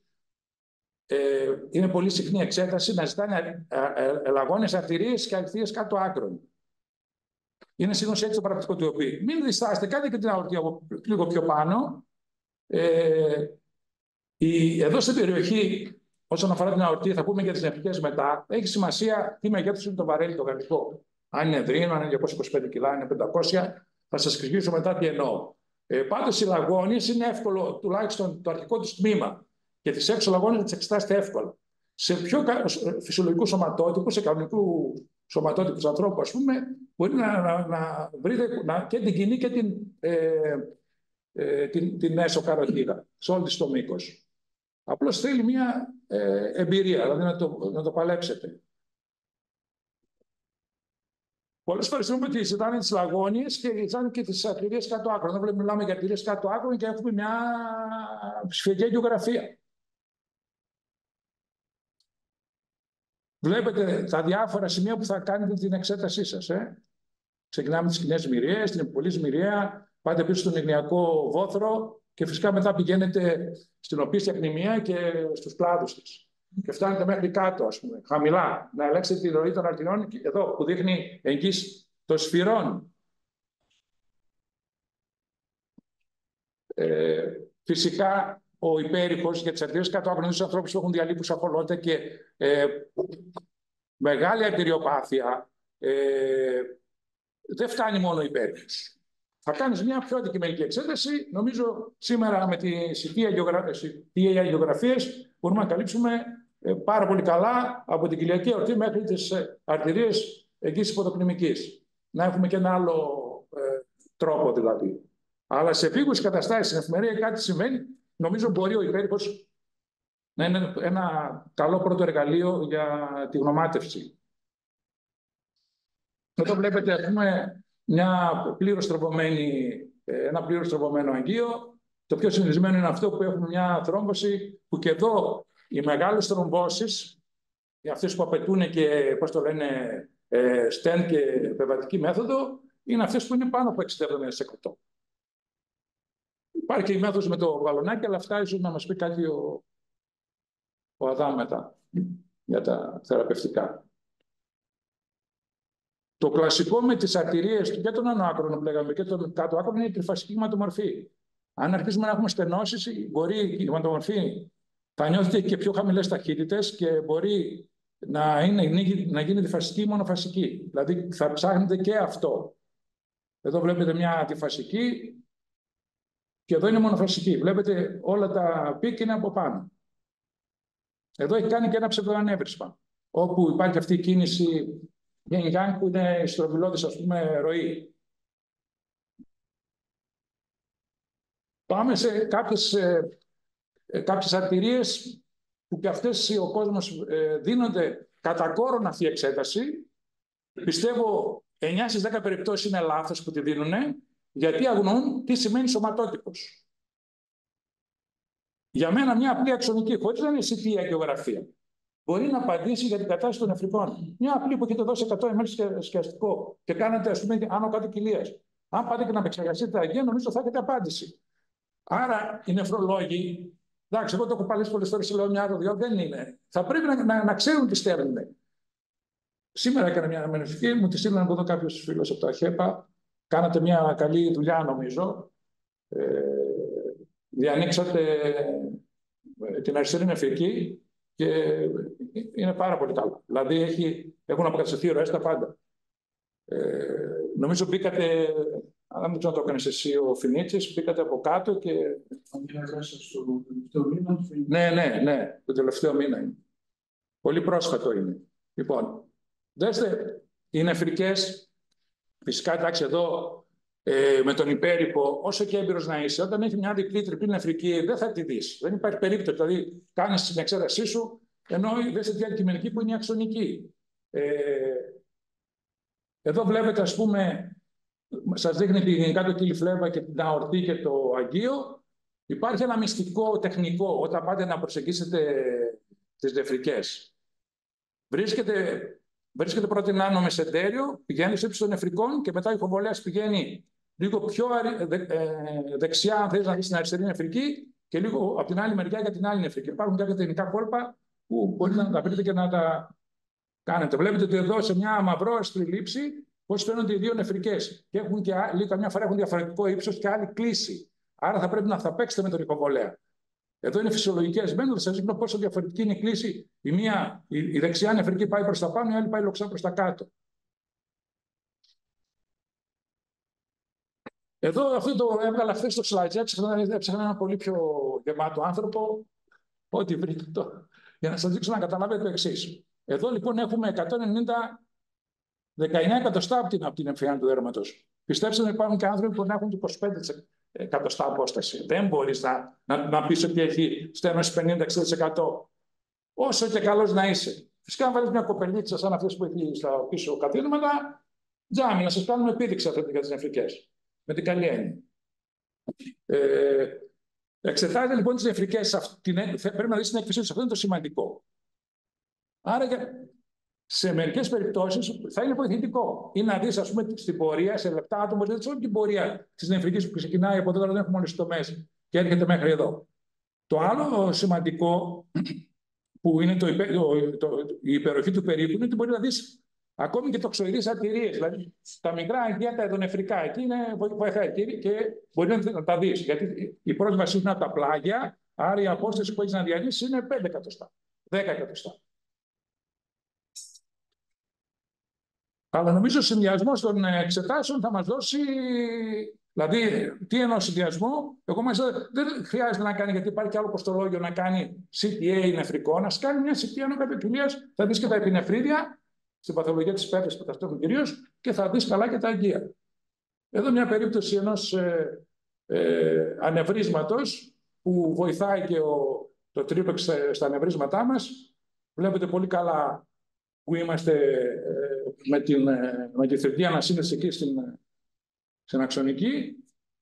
ε, είναι πολύ συχνή εξέταση, να ζητάνε λαγόνιες αρτηρίες και αρτηρίες κάτω άκρων. Είναι σύγχρονο έτσι το παραπτικό του οποίου. Μην διστάσετε, κάντε και την αορτή λίγο πιο πάνω. Ε, η, εδώ στην περιοχή, όσον αφορά την αορτή, θα πούμε για τις νεφρικές μετά, έχει σημασία τι μεγέθος είναι το βαρέλι το γαλλικό. Αν είναι δρύνο, αν είναι διακόσια είκοσι πέντε κιλά, αν είναι πεντακόσια, θα σας εξηγήσω μετά τι εννοώ. Ε, πάντως οι λαγόνιες είναι εύκολο, τουλάχιστον το αρχικό της τμήμα. Και τις έξω λαγόνιες θα τις εξετάσετε εύκολα. Σε πιο φυσιολογικού σωματότυπου, σε κανονικού σωματότυπους ανθρώπου, ας πούμε, μπορεί να, να, να βρείτε να, και την κοινή και την, ε, ε, την, την έσω καροτίδα, σε όλη το μήκος. Απλώς θέλει μια ε, εμπειρία, δηλαδή να το, να το παλέψετε. Πολλές φορές θέλουμε ότι ζητάνε τις λαγόνιες και ζητάνε και τις αρτηρίες κάτω άκρων. Δεν μιλάμε για αρτηρίες κάτω άκρων και έχουμε μια ψηφιακή αγγιογραφία. Βλέπετε τα διάφορα σημεία που θα κάνετε την εξέτασή σας. Ε? Ξεκινάμε τις κοινές μυριές, την ευπολής μυριαία, πάτε πίσω στον υγνιακό βόθρο και φυσικά μετά πηγαίνετε στην οπίστια πνημεία και στους κλάδους της. Και φτάνετε μέχρι κάτω, ας πούμε, χαμηλά, να ελέγξετε τη ροή των αρτηριών, εδώ που δείχνει εγγύς των σφυρών. Ε, φυσικά, ο υπέρηχος για τις αρτηρίες κάτω άκρων, τους ανθρώπους που έχουν διαλείπους αφολότητα και ε, μεγάλη αρτηριοπάθεια, ε, δεν φτάνει μόνο ο υπέρηχος. Θα κάνεις μια πιο αντικειμενική εξέταση. Νομίζω σήμερα με τις τι έι αγγιογραφίες μπορούμε να καλύψουμε πάρα πολύ καλά από την κοιλιακή αορτή μέχρι τις αρτηρίες εγγύησης ποδοκνημικής. Να έχουμε και ένα άλλο ε, τρόπο δηλαδή. Αλλά σε επίγουσες καταστάσεις, στην εφημερία κάτι συμβαίνει, νομίζω μπορεί ο υπέρηχος να είναι ένα καλό πρώτο εργαλείο για τη γνωμάτευση. Εδώ βλέπετε, ας πούμε, μια πλήρως τροπωμένη, ένα πλήρως τροπωμένο αγγείο. Το πιο συνηθισμένο είναι αυτό που έχουμε μια θρόμβωση, που και εδώ οι μεγάλες θρομβώσεις, αυτές που απαιτούν και, πώς το λένε, στεν και πεβατική μέθοδο, είναι αυτές που είναι πάνω από εξήντα εβδομήντα τοις εκατό. Υπάρχει και η μέθοδος με το βαλονάκι, αλλά αυτά ίσως να μας πει κάτι ο, ο Αδάμ μετά για τα θεραπευτικά. Το κλασικό με τις αρτηρίες και των άνω άκρων που λέγαμε και των κάτω άκρων είναι η τριφασική αιματομορφή. Αν αρχίσουμε να έχουμε στενώσεις, μπορεί η αιματομορφή θα νιώθετε και πιο χαμηλές ταχύτητες και μπορεί να, είναι, να γίνει διφασική ή μονοφασική. Δηλαδή θα ψάχνετε και αυτό. Εδώ βλέπετε μια διφασική και εδώ είναι μονοφασική. Βλέπετε όλα τα πικ είναι από πάνω. Εδώ έχει κάνει και ένα ψευδοανέβρισμα, όπου υπάρχει αυτή η κίνηση yin-yang που είναι στροβιλώδης, ας πούμε, ροή. Πάμε σε κάποιες, ε, κάποιες αρτηρίες που και αυτές ο κόσμος ε, δίνονται κατά κόρον αυτή η εξέταση. Πιστεύω εννιά στις δέκα περιπτώσεις είναι λάθος που τη δίνουν, γιατί αγνοούν τι σημαίνει σωματότυπος. Για μένα μια απλή αξονική, χωρίς να είναι σι τι αγγεωγραφία, μπορεί να απαντήσει για την κατάσταση των νεφρικών. Μια απλή που έχετε δώσει εκατό μιλιλίτρα σκιαστικό και κάνετε, ας πούμε, άνω κάτω κοιλίας. Αν πάτε και να επεξεργαστείτε τα αγγεία, νομίζω θα έχετε απάντηση. Άρα οι νεφρολόγοι, εντάξει, εγώ το έχω παλίσει πολλές φορές, λέω μια δύο, δεν είναι. Θα πρέπει να, να, να ξέρουν τι στέλνουν. Σήμερα έκανα μια αναμενευτική, μου τη στείλανε από εδώ κάποιος φίλος από το ΑΧΕΠΑ. Κάνατε μια καλή δουλειά, νομίζω. Ε, διανοίξατε την αριστερή νεφρική και είναι πάρα πολύ καλό. Δηλαδή έχει, έχουν αποκατασταθεί ροές τα πάντα. Ε, νομίζω μπήκατε, αν δεν ξέρω να το έκανες εσύ ο Φινίτσης, μπήκατε από κάτω και... Στο τελευταίο μήνα. Ναι, ναι, ναι, το τελευταίο μήνα είναι. Πολύ πρόσφατο είναι. Λοιπόν, δέστε, οι νεφρικές, φυσικά εντάξει εδώ, ε, με τον υπέρηχο, όσο και έμπειρος να είσαι, όταν έχει μια διπλή τριπλή νεφρική, δεν θα τη δεις. Δεν υπάρχει περίπτωση. Δηλαδή, κάνεις την εξέτασή σου, ενώ δες τη αντικειμενική που είναι η αξονική. Ε, εδώ βλέπετε, ας πούμε, σας δείχνει την κάτω κύλη φλέβα και την αορτή και το αγγείο. Υπάρχει ένα μυστικό τεχνικό όταν πάτε να προσεγγίσετε τις νεφρικές. Βρίσκεται, βρίσκεται πρώτα την άνω μεσεντέριο, πηγαίνει στο ύψος των νεφρικών και μετά η ηχοβολέας πηγαίνει λίγο πιο δε, ε, δεξιά, αν θέλεις να δεις την αριστερή νεφρική, και λίγο από την άλλη μεριά για την άλλη νεφρική. Υπάρχουν κάποια τεχνικά κόλπα που μπορείτε να τα βρείτε και να τα κάνετε. Βλέπετε ότι εδώ σε μια μαυρόαστρη λήψη πώς φαίνονται οι δύο νεφρικές. Και έχουν και άλλοι, καμιά φορά έχουν διαφορετικό ύψος και άλλη κλίση. Άρα θα πρέπει να θα παίξετε με τον ηχοβολέα. Εδώ είναι φυσιολογικές μένουν, θα σας δείχνω πόσο διαφορετική είναι η κλίση. Η, μία, η, η δεξιά νεφρική πάει προς τα πάνω, η άλλη πάει λοξά προς τα κάτω. Εδώ αυτό το έβγαλα χθες στο slide, έψαχνα ένα πολύ πιο γεμάτο άνθρωπο, ό,τι βρείτε το, για να σας δείξω να καταλάβετε το εξής. Εδώ λοιπόν έχουμε εκατόν ενενήντα δεκαεννιά εκατοστά από την, από την εμφυάλη του δέρματος. Πιστέψτε ότι υπάρχουν και άνθρωποι που έχουν είκοσι πέντε εκατοστά απόσταση. Δεν μπορείς να, να, να πεις ότι έχει στέρνωση πενήντα με εξήντα τοις εκατό. Όσο και καλός να είσαι. Φυσικά, αν βάλεις μια κοπελίτσα σαν αυτές που έχει στα πίσω καθίσματα, τζάμι, να σας κάνουμε επίδειξη αυτή για τις νεφρικές. Με την καλή έννοια. Ε, εξετάζετε λοιπόν τις νεφρικές, πρέπει να δεις την έκθεσή τους. Αυτό είναι το σημαντικό. Άρα, σε μερικές περιπτώσεις θα είναι βοηθητικό. Ή να δεις, ας πούμε, στην πορεία, σε λεπτά άτομα, δεν όλη την πορεία της νεφρικής που ξεκινάει από εδώ, δεν έχουμε όλες τις τομές και έρχεται μέχρι εδώ. Το άλλο σημαντικό, που είναι το υπε, το, το, η υπεροχή του περίπου, είναι ότι μπορεί να δεις ακόμη και τοξοειδείς αρτηρίες. Δηλαδή, τα μικρά αγγεία, τα εδωνεφρικά, εκεί είναι βοηθάει και μπορεί να τα δεις. Γιατί η πρόσβαση είναι από τα πλάγια, άρα η απόσταση που έχεις να διαλύσεις είναι πέντε εκατοστά, δέκα εκατοστά. Αλλά νομίζω ο συνδυασμός των εξετάσεων θα μας δώσει. Δηλαδή, τι εννοώ συνδυασμό, εγώ μάλιστα δεν χρειάζεται να κάνει, γιατί υπάρχει και άλλο κοστολόγιο να κάνει σι τι έι νεφρικό, να κάνει μια σι τι έι άνω κατοικιλίας, θα δεις και τα επινεφρίδια στην παθολογία της πέτρας που ταυτόχρονα κυρίως, και θα δεις καλά και τα αγκία. Εδώ μια περίπτωση ενός ε, ε, ανευρίσματος που βοηθάει και ο, το τρίπεξ στα ανευρίσματά μας. Βλέπετε πολύ καλά που είμαστε ε, με, την, ε, με τη θετική ανασύνδεση εκεί στην, στην αξονική.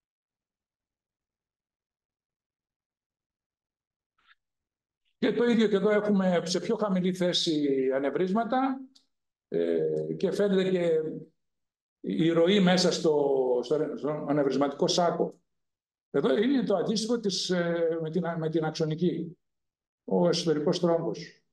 Και το ίδιο και εδώ έχουμε σε πιο χαμηλή θέση ανευρίσματα ε, και φαίνεται και η ροή μέσα στο, στο, στο ανεβρισματικό σάκο. Εδώ είναι το αντίστοιχο της, ε, με, την, με την αξονική, ο εσωτερικός τρόμβος.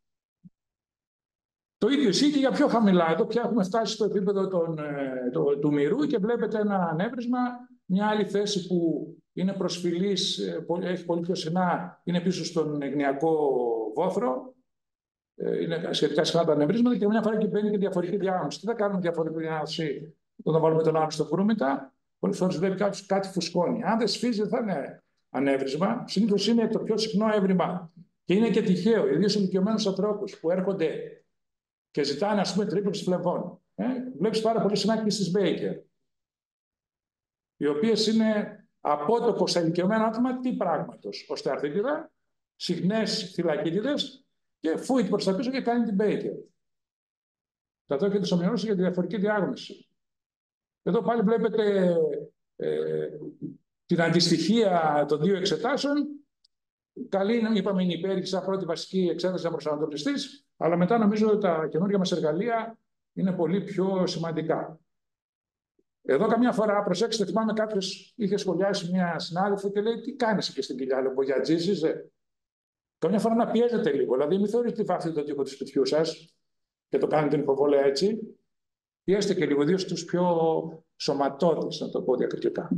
Το ίδιο ισχύει και για πιο χαμηλά. Εδώ πια έχουμε φτάσει στο επίπεδο των, ε, το, του μυρού και βλέπετε ένα ανέβρισμα, μια άλλη θέση που είναι προσφυλής, ε, έχει πολύ πιο συχνά, είναι πίσω στον εγνιακό βόθρο. Ε, είναι σχετικά συχνά τα ανεβρίσματα και μια φορά και μπαίνει και διαφορετική διάγνωση. Τι θα κάνουμε διαφορετική διάγνωση όταν βάλουμε τον άλλο στο κρούμητα? Πολλές φορές βλέπει κάποιος κάτι φουσκώνει. Αν δεν σφίζει, δεν θα είναι ανέβρισμα. Συνήθως είναι το πιο συχνό έβριμα. Και είναι και τυχαίο, ιδίως σε ηλικιωμένους ανθρώπους που έρχονται και ζητάνε, ας πούμε, τρίπλεξ φλεβών. Ε, βλέπεις πάρα πολύ συχνά και στις Baker, οι οποίες είναι απότοκο στα ηλικιωμένα άτομα τι πράγματος? Οστεαρθρίτιδα, συχνές θυλακίτιδες και φούιτ προς τα πίσω και κάνει την Baker. Θα το έχετε στο μυαλό σας για τη διαφορετική διάγνωση. Εδώ πάλι βλέπετε ε, την αντιστοιχεία των δύο εξετάσεων. Καλή είναι, είπαμε, είναι υπέρ σαν πρώτη βασική εξέταση να προσανατολιστείς, αλλά μετά νομίζω ότι τα καινούργια μας εργαλεία είναι πολύ πιο σημαντικά. Εδώ καμιά φορά, προσέξτε, θυμάμαι κάποιος είχε σχολιάσει μια συνάδελφο και λέει: τι κάνεις εκεί στην κοιλιά, λέω, μπογιατζίζεις, ε. Καμιά φορά να πιέζετε λίγο, δηλαδή μην θεωρείτε ότι βάφετε το τοίχο του σπιτιού σας και το κάνετε την υποβολή έτσι. Πιέστε και λίγο, ιδίως στους πιο σωματώδεις, να το πω διακριτικά.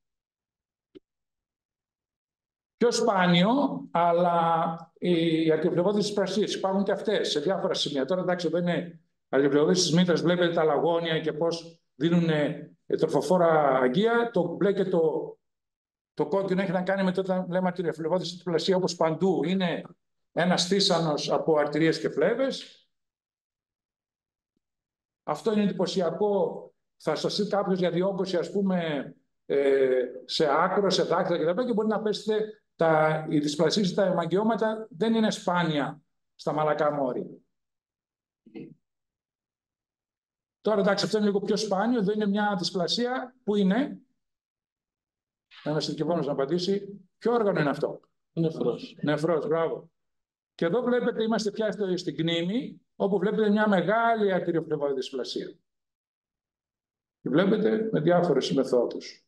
Πιο σπάνιο, αλλά οι αρτιοπλευώδεις της πρασίας υπάρχουν και αυτές σε διάφορα σημεία. Τώρα, εντάξει, εδώ είναι αρτιοπλευώδεις της μήτρας, βλέπετε τα λαγόνια και πώς δίνουν τροφοφόρα αγκία. Το μπλε και το, το κόκκινο έχει να κάνει με το όταν λέμε αρτιοπλευώδεις της πλασίας, όπως παντού. Είναι ένας θύσανος από αρτηρίες και φλέβες. Αυτό είναι εντυπωσιακό. Θα σας πει κάποιος για διόγκωση, ας πούμε, ε, σε άκρο, σε δάκτυλα κτλ. Και μπορεί να πέσετε, τα, οι δυσπλασίες, τα αιμαγγειώματα δεν είναι σπάνια στα μαλακά μόρια. Τώρα, εντάξει, αυτό είναι λίγο πιο σπάνιο. Εδώ είναι μια δυσπλασία. Πού είναι? Ένας ειδικευόμενος να απαντήσει. Ποιο όργανο είναι αυτό? Νεφρός. Νεφρός, μπράβο. Και εδώ βλέπετε, είμαστε πια στην κνήμη, όπου βλέπετε μια μεγάλη αρτηριοφλεβώδη δυσπλασία. Και βλέπετε με διάφορες μεθόδους.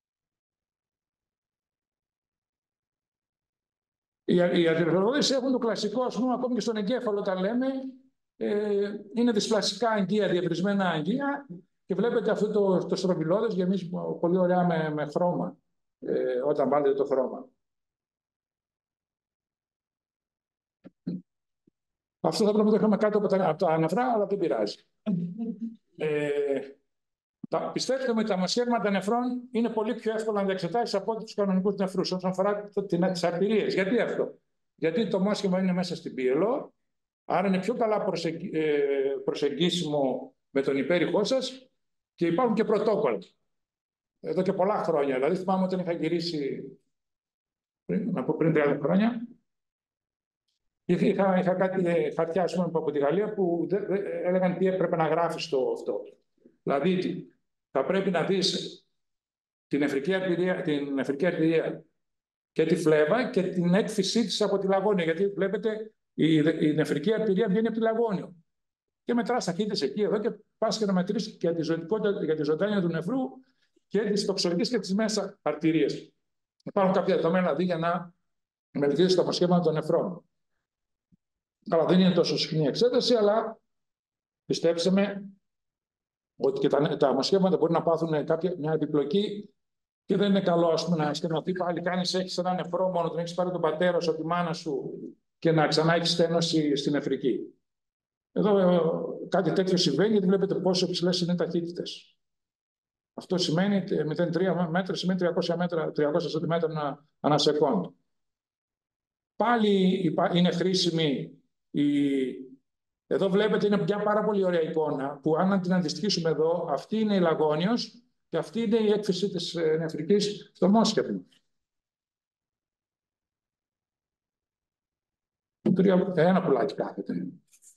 Οι αρτηριοφλεβώδεις έχουν το κλασικό, ας πούμε, ακόμη και στον εγκέφαλο τα λέμε, ε, είναι δυσπλασικά αγγεία, διευρυσμένα αγγεία, και βλέπετε αυτό το, το στροβιλώδες γεμίζει πολύ ωραία με, με χρώμα, ε, όταν βάλετε το χρώμα. Αυτό θα πρέπει να το είχαμε κάτω από τα, από τα αναφρά, αλλά δεν πειράζει. Ε, τα, πιστεύετε ότι τα αμοσχεύματα νεφρών είναι πολύ πιο εύκολα να διαξετάσεις από τους κανονικούς νεφρούς όσον αφορά τις αρτηρίες. Γιατί αυτό? Γιατί το μόσχευμα είναι μέσα στην πύελο, άρα είναι πιο καλά προσεγγ, ε, προσεγγίσιμο με τον υπέρηχό σας και υπάρχουν και πρωτόκολλα. Εδώ και πολλά χρόνια. Δηλαδή, θυμάμαι όταν είχα γυρίσει πριν, να πω πριν τριάντα χρόνια. Είχα, είχα κάτι χαρτιά, ας πούμε, από τη Γαλλία που δε, δε, έλεγαν τι έπρεπε να γράφει στο αυτό. Δηλαδή, θα πρέπει να δεις την νεφρική αρτηρία, την νεφρική αρτηρία και τη φλέβα και την έκθεσή της από τη λαγόνια. Γιατί βλέπετε, η, η νεφρική αρτηρία βγαίνει από τη λαγόνιο. Και μετράς ταχύτητες εκεί, εδώ και πας και να μετρήσεις για τη ζωτικότητα, για τη ζωντάνια του νεφρού και τις τοξολογικές και τις μέσα αρτηρίες. Υπάρχουν κάποια δεδομένα δηλαδή για να μελετήσεις τα αποσχέματα των νεφρών. Αλλά δεν είναι τόσο συχνή εξέταση, αλλά πιστέψτε με ότι και τα, τα αμοσχεύματα μπορεί να πάθουν κάποια, μια επιπλοκή και δεν είναι καλό, ας πούμε, να στενωθεί πάλι. Κάνεις, έχεις ένα νεφρό μόνο, τον έχεις πάρει τον πατέρα σου, τη μάνα σου και να ξανά έχεις στένωση στην νεφρική. Εδώ ε, κάτι τέτοιο συμβαίνει γιατί βλέπετε πόσο υψηλές είναι οι ταχύτητες. Αυτό σημαίνει μηδέν κόμμα τρία μέτρα, σημαίνει τριακόσια μέτρα, τριακόσια σαντιμέτρα ανά σεκόντ. Πάλι είναι χρήσιμη η, Εδώ βλέπετε είναι μια πάρα πολύ ωραία εικόνα που αν την αντιστοιχίσουμε εδώ, αυτή είναι η Λαγόνιος και αυτή είναι η έκθεση της νεφρικής στο Μόσχευμα. Ένα πουλάκι κάθεται.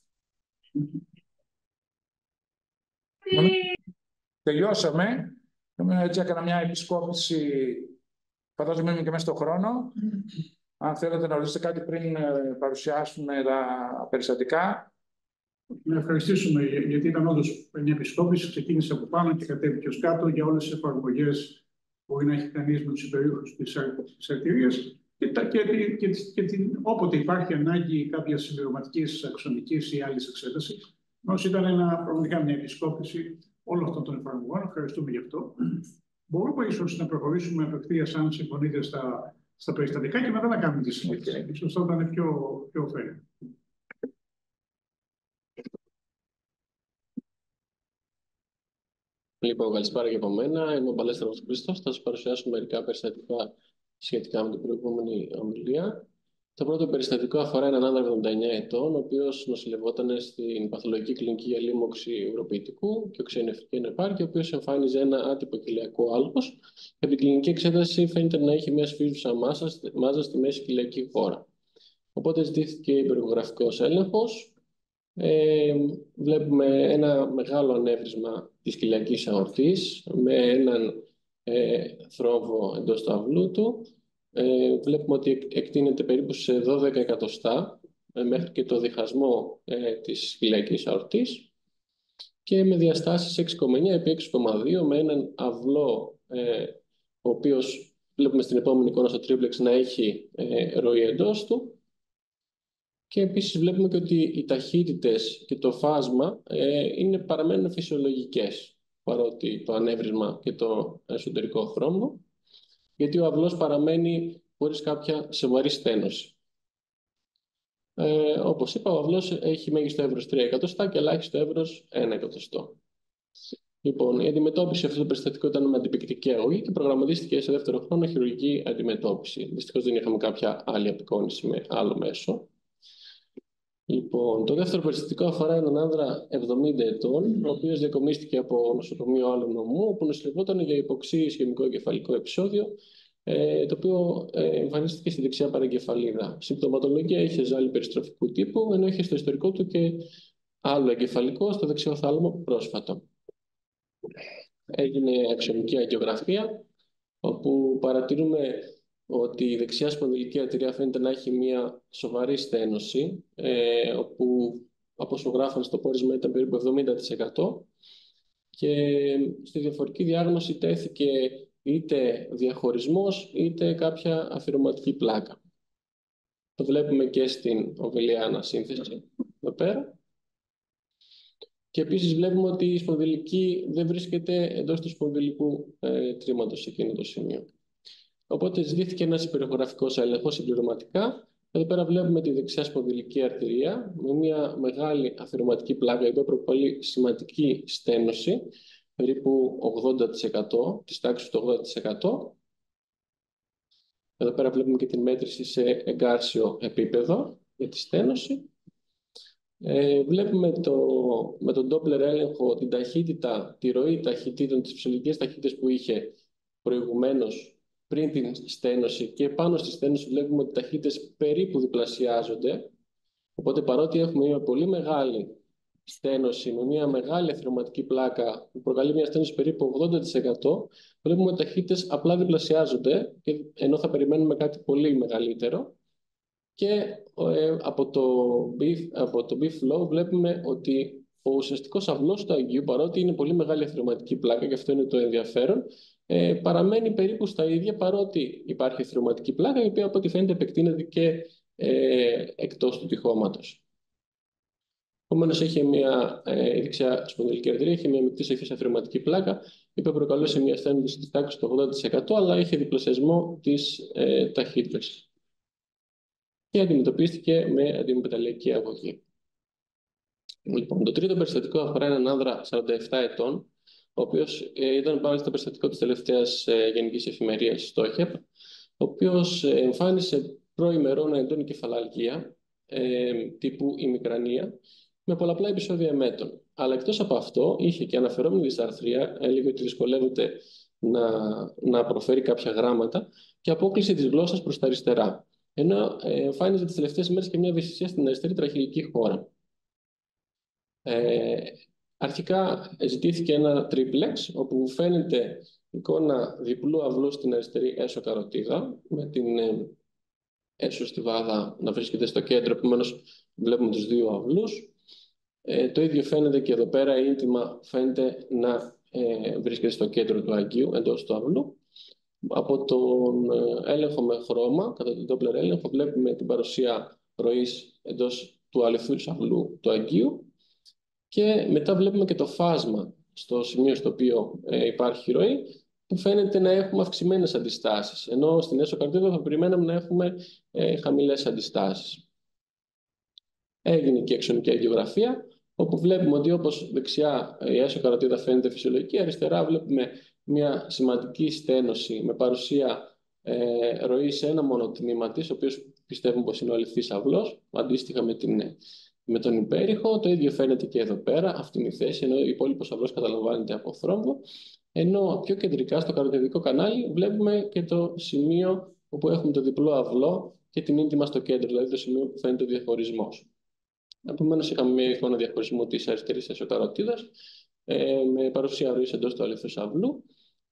Τελειώσαμε. Έτσι έκανα μια επισκόπηση, φαντάζομαι είμαι και μέσα στον χρόνο. Αν θέλετε να ρωτήσετε κάτι πριν παρουσιάσουμε τα περιστατικά. Να ευχαριστήσουμε, γιατί ήταν όντως μια επισκόπηση, ξεκίνησε από πάνω και κατέβηκε ως κάτω για όλες τις εφαρμογές που μπορεί να έχει κανείς με τους υπερήχους της αρτηρίας και, και, και, και την, όποτε υπάρχει ανάγκη κάποια συμπληρωματικής, αξονικής ή άλλης εξέτασης. Όμως ήταν ένα, πραγματικά μια επισκόπηση όλων αυτών των εφαρμογών. Ευχαριστούμε γι' αυτό. Μπορούμε ίσως να προχωρήσουμε απευθείας, αν συμφωνείτε, στα, στα περιστατικά και μετά να κάνουμε τη συζήτηση. Okay. Ίσως θα ήταν πιο, πιο ωφέλιμο. Λοιπόν, καλησπέρα και από μένα. Είμαι ο Παλέστρος Χρήστος. Θα σας παρουσιάσω μερικά περιστατικά σχετικά με την προηγούμενη ομιλία. Το πρώτο περιστατικό αφορά έναν άνδρα εβδομήντα εννέα ετών, ο οποίος νοσηλευόταν στην παθολογική κλινική για λίμωξη ουροπηητικού και οξυενεφρική ανεπάρκεια, ο οποίος εμφάνιζε ένα άτυπο κοιλιακό άλπος. Από την κλινική εξέταση φαίνεται να έχει μια σφίζουσα μάζα στη μέση κοιλιακή χώρα. Οπότε ζητήθηκε υπεργογραφικός έλεγχος. Ε, βλέπουμε ένα μεγάλο ανέβρισμα της κοιλιακής αορτής με έναν ε, θρόμβο εντός του αυλού του. Ε, βλέπουμε ότι εκτείνεται περίπου σε δώδεκα εκατοστά ε, μέχρι και το διχασμό ε, της κοιλιακής αορτής και με διαστάσεις έξι κόμμα εννέα επί έξι κόμμα δύο με έναν αυλό ε, ο οποίος βλέπουμε στην επόμενη εικόνα στο τρίπλεξ να έχει ε, ροή εντός του. Και επίσης βλέπουμε και ότι οι ταχύτητες και το φάσμα ε, είναι, παραμένουν φυσιολογικές, παρότι το ανέβρισμα και το εσωτερικό θρόμβο, γιατί ο αυλός παραμένει χωρίς κάποια σοβαρή στένωση. Ε, όπως είπα, ο αυλός έχει μέγιστο εύρος τρία εκατοστά και ελάχιστο εύρος ένα εκατοστό. Λοιπόν, η αντιμετώπιση αυτού του περιστατικού ήταν με αντιπικτική αγωγή και προγραμματίστηκε σε δεύτερο χρόνο χειρουργική αντιμετώπιση. Δυστυχώς δεν είχαμε κάποια άλλη απεικόνηση με άλλο μέσο. Λοιπόν, το δεύτερο περιστατικό αφορά έναν άνδρα εβδομήντα ετών, ο οποίος διακομίστηκε από νοσοκομείο άλλου νομού, όπου νοσηλευόταν για υποξύ ισχυμικό εγκεφαλικό επεισόδιο, ε, το οποίο ε, εμφανίστηκε στη δεξιά παραγκεφαλίδα. Συμπτωματολογία είχε ζάλι περιστροφικού τύπου, ενώ είχε στο ιστορικό του και άλλο εγκεφαλικό στο δεξιό θάλαμο πρόσφατο. Έγινε αξιονική αγγιογραφία, όπου παρατηρούμε ότι η δεξιά σπονδυλική αρτηρία φαίνεται να έχει μια σοβαρή στένωση, ε, όπου από όσο γράφαν στο πόρισμα ήταν περίπου εβδομήντα τοις εκατό και στη διαφορική διάγνωση τέθηκε είτε διαχωρισμός είτε κάποια αφυρωματική πλάκα. Το βλέπουμε και στην οβελιά ανασύνθεση εδώ πέρα. Και επίσης βλέπουμε ότι η σπονδυλική δεν βρίσκεται εντός του σπονδυλικού ε, τρίματος σε εκείνο το σημείο. Οπότε ζητήθηκε ένας υπεργογραφικός έλεγχος συμπληρωματικά. Εδώ πέρα βλέπουμε τη δεξιά σπονδυλική αρτηρία με μια μεγάλη αφυρωματική πλάκα, η οποία προκαλεί σημαντική στένωση, περίπου ογδόντα τοις εκατό, της τάξης του ογδόντα τοις εκατό. Εδώ πέρα βλέπουμε και την μέτρηση σε εγκάρσιο επίπεδο για τη στένωση. Ε, βλέπουμε το, με τον Doppler έλεγχο την ταχύτητα, τη ροή ταχυτήτων, τις φυσιολογικές ταχύτητες που είχε προηγουμένως πριν την στένωση, και πάνω στη στένωση βλέπουμε ότι οι ταχύτητες περίπου διπλασιάζονται. Οπότε παρότι έχουμε μια πολύ μεγάλη στένωση με μια μεγάλη αθυρωματική πλάκα που προκαλεί μια στένωση περίπου ογδόντα τοις εκατό, βλέπουμε ότι οι ταχύτητες απλά διπλασιάζονται, ενώ θα περιμένουμε κάτι πολύ μεγαλύτερο. Και ε, από το B-flow βλέπουμε ότι ο ουσιαστικός αυλός του αγγείου, παρότι είναι πολύ μεγάλη αθυρωματική πλάκα, και αυτό είναι το ενδιαφέρον, ε, παραμένει περίπου στα ίδια, παρότι υπάρχει αθυρωματική πλάκα, η οποία από ό,τι φαίνεται επεκτείνεται και ε, εκτός του τυχώματος. Επομένως, έχει μια ε, δεξιά σπονδυλική αρτηρία, έχει μια μικρή σαφής αθυρωματική πλάκα, η οποία προκαλούσε μια στένωση της τάξης του ογδόντα τοις εκατό, αλλά είχε διπλασιασμό της ε, ταχύτητας. Και αντιμετωπίστηκε με αντιμεταλλιακή αγωγή. Λοιπόν, το τρίτο περιστατικό αφορά έναν άνδρα σαράντα επτά ετών, ο οποίος ε, ήταν πάνω στο περιστατικό της τελευταίας ε, γενικής εφημερίας στο ΕΧΕΠ, ο οποίος ε, εμφάνισε προημερών εντόνη κεφαλαλγία ε, τύπου ημικρανία, με πολλαπλά επεισόδια εμέτων. Αλλά εκτός από αυτό, είχε και αναφερόμενη δυσαρθρία, έλεγε ότι δυσκολεύεται να, να προφέρει κάποια γράμματα και απόκληση της γλώσσας προς τα αριστερά. Ενώ ε, εμφάνιζε τις τελευταίες μέρες και μια ευαισθησία στην αριστερή τραχηλική χώρα. Ε, αρχικά ζητήθηκε ένα τρίπλεξ, όπου φαίνεται εικόνα διπλού αυλού στην αριστερή έσω καροτίδα, με την ε, έσω στιβάδα να βρίσκεται στο κέντρο, επομένως βλέπουμε τους δύο αυλούς. Ε, το ίδιο φαίνεται και εδώ πέρα, η ίντιμα φαίνεται να ε, βρίσκεται στο κέντρο του Αγγείου, εντός του αυλού. Από τον έλεγχο με χρώμα, κατά τον Doppler έλεγχο, βλέπουμε την παρουσία ροής εντός του αληθούς αυλού του Αγγείου και μετά βλέπουμε και το φάσμα στο σημείο στο οποίο ε, υπάρχει ροή, που φαίνεται να έχουμε αυξημένες αντιστάσεις, ενώ στην έσω καροτίδα θα περιμέναμε να έχουμε ε, χαμηλές αντιστάσεις. Έγινε και εξονική αγγιογραφία, όπου βλέπουμε ότι όπως δεξιά η έσω καροτίδα φαίνεται φυσιολογική, αριστερά βλέπουμε μια σημαντική στένωση με παρουσία ε, ροή σε ένα μόνο τμήμα της, ο οποίος πιστεύουμε πως είναι ο αληθής αυλός, αντίστοιχα με, την, με τον υπέρηχο. Το ίδιο φαίνεται και εδώ πέρα, αυτή είναι η θέση, ενώ ο υπόλοιπος αυλός καταλαμβάνεται από θρόμβο. Ενώ πιο κεντρικά στο καροτιδικό κανάλι βλέπουμε και το σημείο όπου έχουμε το διπλό αυλό και την ίντιμα στο κέντρο, δηλαδή το σημείο που φαίνεται ο διαχωρισμός. Επομένως, είχαμε μια εικόνα διαχωρισμού της αριστερής εσωκαροτίδας ε, με παρουσία ροής εντός του αληθούς αυλού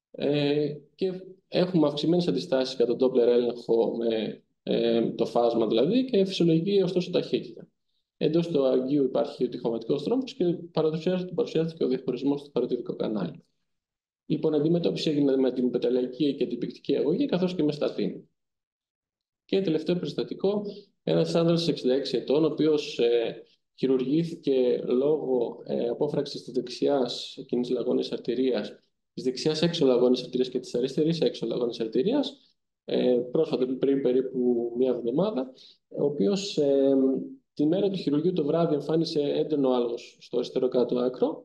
ε, και έχουμε αυξημένες αντιστάσεις κατά τον Doppler έλεγχο με ε, το φάσμα δηλαδή και φυσιολογική ωστόσο ταχύτητα. Εντός του Αγγείου υπάρχει ο τοιχοματικός θρόμβος και παρουσιάζεται, παρουσιάζεται και ο διαχωρισμός στο καροτιδικό κανάλι. Λοιπόν, αντιμετώπιση έγινε με την πεταλαϊκή και την πυκτική αγωγή καθώς και με στατίνη. Και τελευταίο περιστατικό, ένας άνδρας εξήντα έξι ετών, ο οποίος ε, χειρουργήθηκε λόγω ε, απόφραξης της δεξιάς κοινής λαγόνης αρτηρίας, της δεξιάς έξω λαγόνης αρτηρίας και της αριστερής έξω λαγόνης αρτηρίας, ε, πρόσφατα πριν περίπου μία εβδομάδα, ο οποίος ε, τη μέρα του χειρουργείου το βράδυ εμφάνισε έντονο άλγος στο αριστερό κάτω άκρο.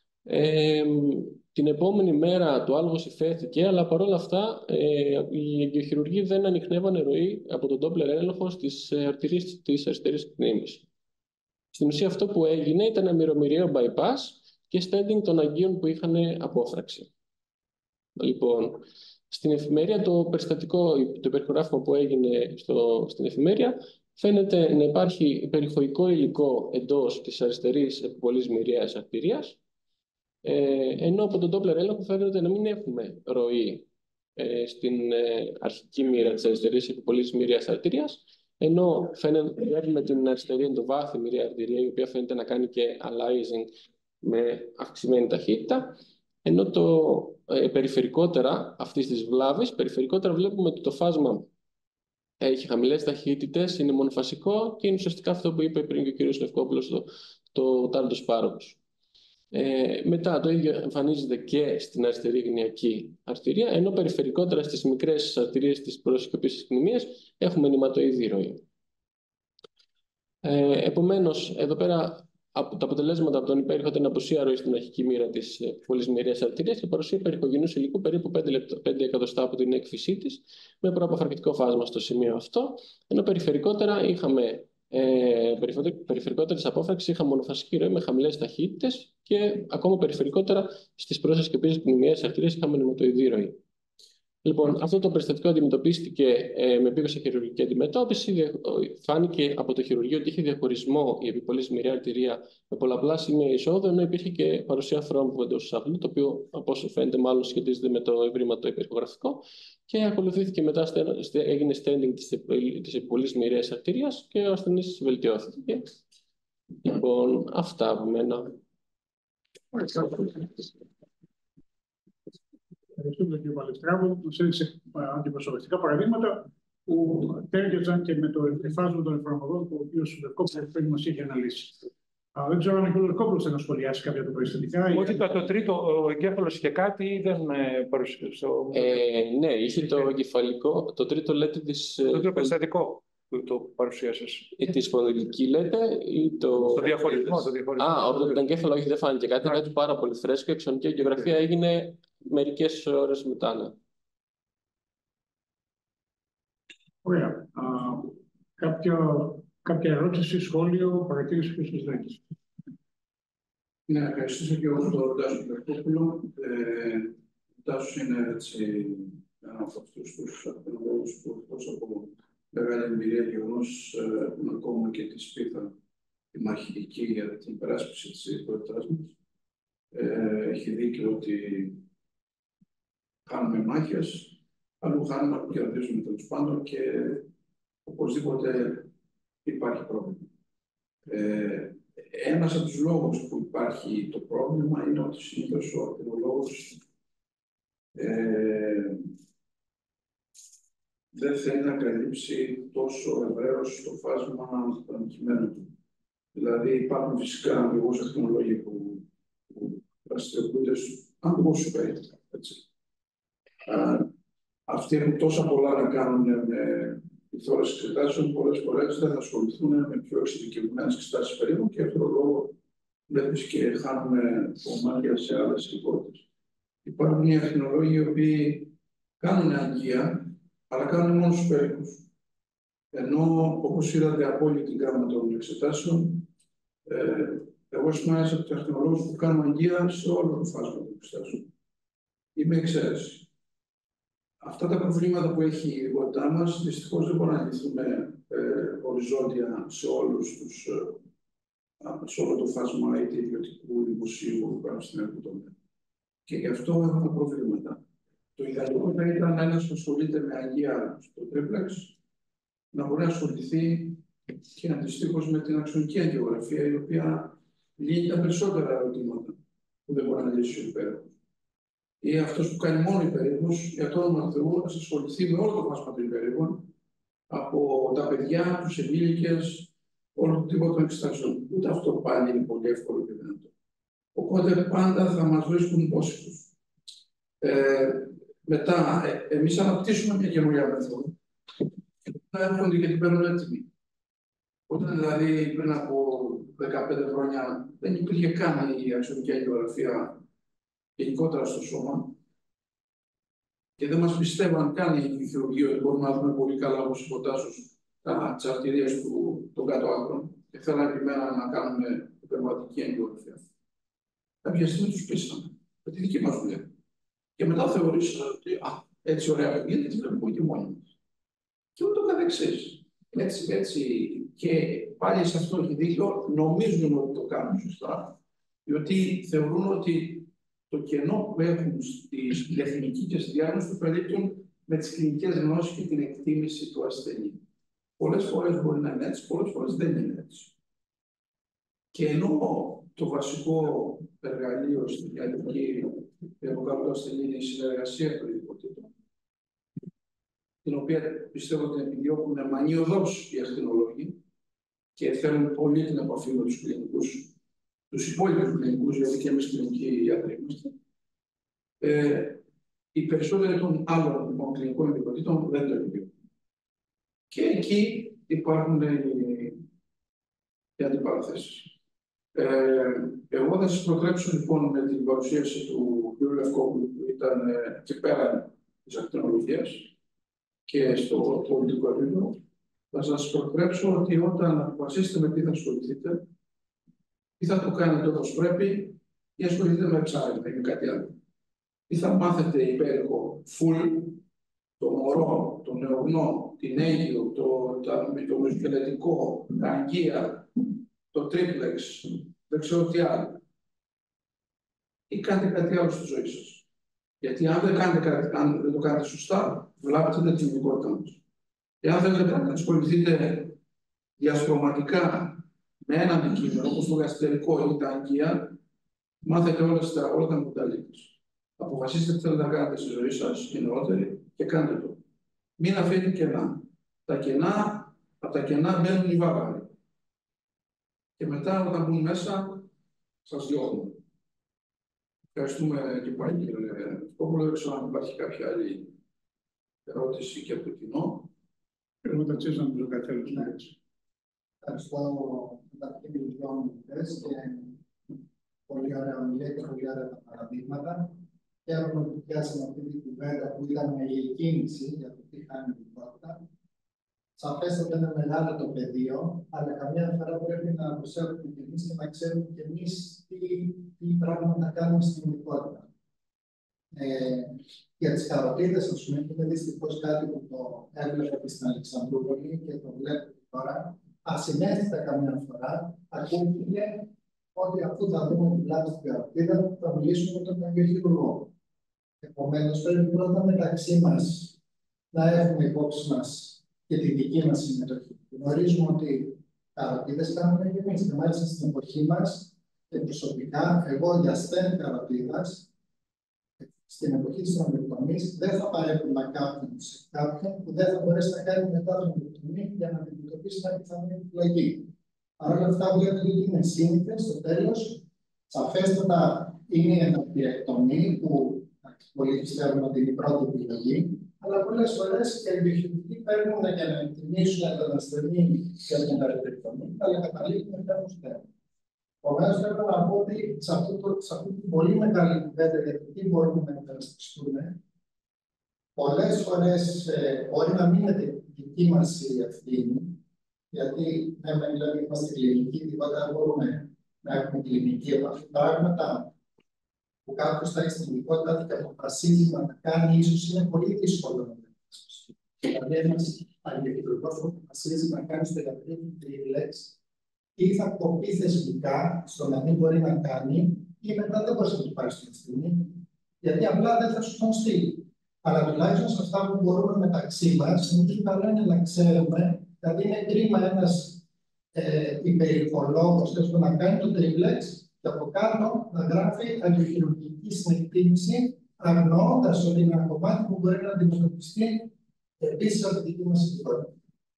Ε, την επόμενη μέρα το άλγος υφέθηκε, αλλά παρόλα αυτά ε, οι εγκιοχειρουργοί δεν ανιχνεύανε ροή από τον Doppler έλεγχο στις αρτηρίες της αριστερής κνήμης. Στην ουσία αυτό που έγινε ήταν αμυρομυριαίο bypass και standing των αγγείων που είχαν απόφραξη. Λοιπόν, στην εφημερία το περιστατικό, το υπερχογράφημα που έγινε στο, στην εφημερία, φαίνεται να υπάρχει περιχωικό υλικό εντός της αριστερής επιβολής μυριαίας αρτηρίας, Ε, ενώ από τον Doppler έλεγχο φαίνεται να μην έχουμε ροή ε, στην ε, αρχική μοίρα της αριστερής επιβολής μυριαίας αρτηρίας, ενώ φαίνεται με την αριστερή εντοβάθη μυριαία αρτηρία, η οποία φαίνεται να κάνει και aliasing με αυξημένη ταχύτητα, ενώ το ε, περιφερικότερα αυτής της βλάβης, περιφερικότερα βλέπουμε ότι το φάσμα έχει χαμηλές ταχύτητες, είναι μονοφασικό και είναι ουσιαστικά αυτό που είπε πριν και ο κ. Λευκόπουλος, το, το τάρντος πάροχος. Ε, μετά το ίδιο εμφανίζεται και στην αριστερή γνιακή αρτηρία, ενώ περιφερικότερα στις μικρές αρτηρίες της προσικοπής κνημείας έχουμε νηματοειδή ροή. Ε, επομένως, εδώ πέρα από τα αποτελέσματα από τον υπέρηχο ήταν απουσία ροή στην αρχική μοίρα της πολυσμυριαίας αρτηρίας και παρουσία περιχογενούς υλικού περίπου πέντε εκατοστά από την έκφυσή της, με προαποφρακτικό φάσμα στο σημείο αυτό, ενώ περιφερικότερα είχαμε Ε, περιφερικότερα της απόφραξης είχαμε μονοφασική ροή με χαμηλές ταχύτητες και ακόμα περιφερικότερα στις πρόσασκεπίες κνημείας αρτηρίας είχαμε νηματοειδή ροή. Λοιπόν, αυτό το περιστατικό αντιμετωπίστηκε ε, με επίγουσα χειρουργική αντιμετώπιση. Φάνηκε από το χειρουργείο ότι είχε διαχωρισμό η επιβολής μυριαία αρτηρία με πολλαπλά σημεία εισόδου, ενώ υπήρχε και παρουσία θρόμβου εντός του αυλού, το οποίο από όσο φαίνεται μάλλον σχετίζεται με το ευρήμα το υπερχογραφικό. Και ακολουθήθηκε μετά, έγινε standing της επιβολής μυριαίας αρτηρίας και ο ασθενής βελτιώθηκε. Λοιπόν, αυτά από μένα. Ευχαριστούμε τον κύριο Παλαιστράβο, μας έδειξε αντιπροσωπευτικά παραδείγματα που τέριαζαν και με το εφάσμα των εφαρμογών που ο κύριος Λευκόπουλος πριν μας είχε αναλύσει. Α, δεν ξέρω αν ο κύριος Λευκόπουλος θα να σχολιάσει κάποια από τα περιστατικά. Όχι, το, το τρίτο, ο εγκέφαλος είχε κάτι ή δεν παρουσίασε. Ε, ναι, είχε το εγκεφαλικό, το τρίτο λέτε της... Το τρίτο περιστατικό που το παρουσίασες. Ή τη σπονδυλική λέτε ή το... Το διαχωρισμό. Το διαχωρισμό. Α, από τον εγκέφαλο όχι, δεν φάνηκε κάτι, κάτι πάρα πολύ φρέσκο. Η εξονική αγγιογραφία έγινε μερικές ώρες μετά. Ναι. Ωραία. Α, κάποια, κάποια ερώτηση, σχόλιο, παρατήρηση και συζήτηση. Ναι, ευχαριστήσω και εγώ τον Τάσο Πλεκόπουλο. Ε, ο Τάσος είναι έτσι ένα από αυτούς τους ακτινολόγους που εκτός από μεγάλη εμπειρία γεγονός έχουν ακόμα και τη σπίθα τη μαχητική για την περάσπιση της ιδιότητάς μας. Ε, έχει δίκιο ότι χάνουμε μάχες, αλλού χάνουμε που κερδίζουμε τέλος πάντων και οπωσδήποτε υπάρχει πρόβλημα. Ε, ένας από τους λόγους που υπάρχει το πρόβλημα είναι ότι συνήθως ο ακτινολόγος ε, δεν θέλει να καλύψει τόσο ευρέως το φάσμα των αντικειμένων του. Δηλαδή υπάρχουν φυσικά αμυγός ακτινολόγοι που, που δραστηριοποιούνται αμυγός σου περίπτωση. Αυτοί έχουν τόσα πολλά να κάνουν με πληθώρες εξετάσεων, πολλές φορές δεν ασχοληθούν με πιο εξειδικευμένες εξετάσεις περίπου και αυτόν τον λόγο βλέπεις και χάνουμε κομμάτια σε άλλες ειδικότητες. Υπάρχουν οι ακτινολόγοι οι οποίοι κάνουν αγγεία, αλλά κάνουν μόνο στους περίπους. Ενώ, όπως είδατε από όλη την γάμμα των εξετάσεων, ε, εγώ είμαι ένας από τους ακτινολόγους που κάνουν αγγεία σε όλο το φάσμα των εξετάσεων. Είμαι εξαίρεση. Αυτά τα προβλήματα που έχει η ειδικότητά μας, δυστυχώς δεν μπορούν να λυθούν ε, οριζόντια σε, όλους τους, ε, σε όλο το φάσμα είτε ιδιωτικού, δημοσίου, πανεπιστημιακού τομέα. Και γι' αυτό έχουμε προβλήματα. Το ιδανικό θα ήταν ένας που ασχολείται με αγγεία στο τρίπλεξ να μπορεί να ασχοληθεί και αντιστοίχως με την αξονική αγγεωγραφία, η οποία λύνει τα περισσότερα ερωτήματα που δεν μπορεί να λύσει ο υπέροχος. Ή αυτός που κάνει μόνο υπερήχους, για το όνομα του Θεού, να ασχοληθεί με όλο το φάσμα των υπερήχων, από τα παιδιά, τους ενήλικες, όλο το τύπο των εξετάσεων. Ούτε αυτό πάλι είναι πολύ εύκολο και δυνατό. Οπότε πάντα θα μας βρίσκουν πόσους. Ε, μετά, ε, εμείς αναπτύσσουμε μια καινούργια μέθοδο. Θα έρχονται και την παίρνουν έτοιμοι. Όταν δηλαδή πριν από δεκαπέντε χρόνια δεν υπήρχε καν η αξονική αγγεωγραφία γενικότερα στο σώμα και δεν μας πιστεύαν καν οι χειρουργοί ότι μπορούμε να δούμε πολύ καλά, όπως είπε ο Τάσος, τις αρτηρίες των κάτω άκρων και θέλανε επιμένα να κάνουμε πνευματική αγγεωγραφία. Κάποια στιγμή τους πείσαμε με τη δική μας δουλειά. Και μετά θεωρήσαμε ότι α, έτσι ωραία που γίνεται, τη βλέπουμε και μόνοι μας. Και ούτω καθεξής. Έτσι, έτσι. Και πάλι σε αυτό έχει δίκιο, νομίζουν ότι το κάνουν σωστά, διότι θεωρούν ότι το κενό που έχουν στη διαθυμική και στη διάγνωση του καλύπτουν με τις κλινικές γνώσεις και την εκτίμηση του ασθενή. Πολλές φορές μπορεί να είναι έτσι, πολλές φορές δεν είναι έτσι. Και ενώ το βασικό εργαλείο στην ιατρική διαβοκαλού του ασθενή είναι η συνεργασία των ειδικοτήτων, την οποία πιστεύω ότι επιδιώκουν μανιωδώς οι ακτινολόγοι και θέλουν πολύ την επαφή με τους κλινικούς, τους υπόλοιπους κλινικούς, γιατί και εμείς κλινικοί ιατροί είμαστε. Ε, οι περισσότεροι των άλλων λοιπόν, κλινικών ειδικοτήτων δεν το επιδιώκουν. Και εκεί υπάρχουν οι, οι αντιπαραθέσεις. Ε, εγώ θα σας προτρέψω λοιπόν με την παρουσίαση του κ. Λευκόπουλου που ήταν ε, και πέραν της ακτινολογίας και στο πολιτικό επίπεδο, θα σας προτρέψω ότι όταν αποφασίσετε με τι θα ασχοληθείτε, ή θα το κάνετε όπως πρέπει, ή ασχοληθείτε με ψάρια ή κάτι άλλο. Ή θα μάθετε υπέροχο full, το μωρό, το νεογνώ, την έγκυο, το, το μυοσκελετικό, τα αγγεία, το τρίπλεξ, δεν ξέρω τι άλλο. Ή κάντε κάτι άλλο στη ζωή σας. Γιατί αν δεν, κάνετε κάτι, αν δεν το κάνετε σωστά, βλάπτετε την ειδικότητα μας. Και αν θέλετε να ασχοληθείτε διαστρωματικά με ένα αντικείμενο, όπως το γαστρικό ή τα αγγεία, μάθετε όλες τα, όλα τα μονταλίτες. Αποφασίστε τι θέλετε να κάνετε στη ζωή σας, οι νεότεροι, και κάντε το. Μην αφήνετε κενά. Τα κενά, από τα κενά μπαίνουν οι βάβαροι. Και μετά, όταν μπουν μέσα, σας διώχνουν. Ευχαριστούμε και πάλι, κύριε Λευκόπουλο. Δεν ξέρω αν υπάρχει κάποια άλλη ερώτηση και από το κοινό. Εγώ τα τσίσα να το κατέληξω. Ευχαριστώ καταρχήν τους δυο ομιλητές και πολύ ωραία ομιλία και πολύ ωραία τα παραδείγματα. Χαίρομαι που πιάσαμε αυτή την κουβέντα που ήταν η εκκίνηση για το τι κάνει η ειδικότητα. Σαφέστατα είναι μεγάλο το πεδίο, αλλά καμιά φορά πρέπει να προσέχουμε και εμείς και να ξέρουμε και εμείς τι, τι πράγματα κάνουμε στην ελληνικότητα. Ε, για τις καροτίδες, ας πούμε, είναι δυστυχώς κάτι που το έβλεπα στην Αλεξανδρούπολη και το βλέπω τώρα. Ασυναίσθητα καμιά φορά ακούγεται ότι αφού θα δούμε την πλάτη στην καροτίδα, θα μιλήσουμε με τον αγιοχειρουργό. Επομένως, πρέπει πρώτα μεταξύ μας να έχουμε υπόψη μας και τη δική μας συμμετοχή. Γνωρίζουμε ότι καροτίδες κάνουμε και εμείς. Και μάλιστα στην εποχή μας, και προσωπικά, εγώ για στέν καροτίδας, στην εποχή της θρομβεκτομής, δεν θα παρέπουμε κάποιον σε κάποιον που δεν θα μπορέσει να κάνει μετά θρομβεκτομή για να αντιμετωπίσει μια πιθανή επιλογή. Παρ' όλα αυτά, βλέπετε ότι είναι σύνηθες στο τέλος. Σαφέστατα είναι η εναπτυεκτομή που πολλοί πιστεύουν ότι είναι η πρώτη επιλογή. Αλλά πολλές φορές οι αγιοχειρουργοί παίρνουν για να εκτιμήσουν τον ασθενή για την εναπτυεκτομή, αλλά καταλήγουν κάπου στέλνουν. Επομένως, πρέπει να πω ότι σε, αυτό το, σε αυτή την πολύ μεγάλη κουβέντα για το τι μπορούμε να υπερασπιστούμε, πολλές φορές ε, μπορεί να μην είναι δική μας η ευθύνη, γιατί ναι, δηλαδή είμαστε κλινικοί, τίποτα μπορούμε να έχουμε κλινική επαφή. Πράγματα που κάποιος θα έχει στην ειδικότητα και αποφασίζει να κάνει, ίσως είναι πολύ δύσκολο να υπερασπιστούμε. Δηλαδή, ένας αγιοχειρουργός που αποφασίζει να κάνει στο γιατρείο τριπλέξ, ή θα κοπεί θεσμικά στο να μην μπορεί να κάνει, ή μετά δεν μπορεί να του πάρει στην ευθύνη, γιατί απλά δεν θα σου τον στείλει. Αλλά τουλάχιστον σε αυτά που μπορούμε μεταξύ μας, νομίζω καλό είναι να ξέρουμε, δηλαδή είναι κρίμα ένας ε, υπερηχολόγος που να κάνει το τριπλέξ και από κάτω να γράφει αγιοχειρουργική συνεκτίμηση, αγνοώντας ότι είναι ένα κομμάτι που μπορεί να αντιμετωπιστεί επίσης από τη δική μας ειδικότητα.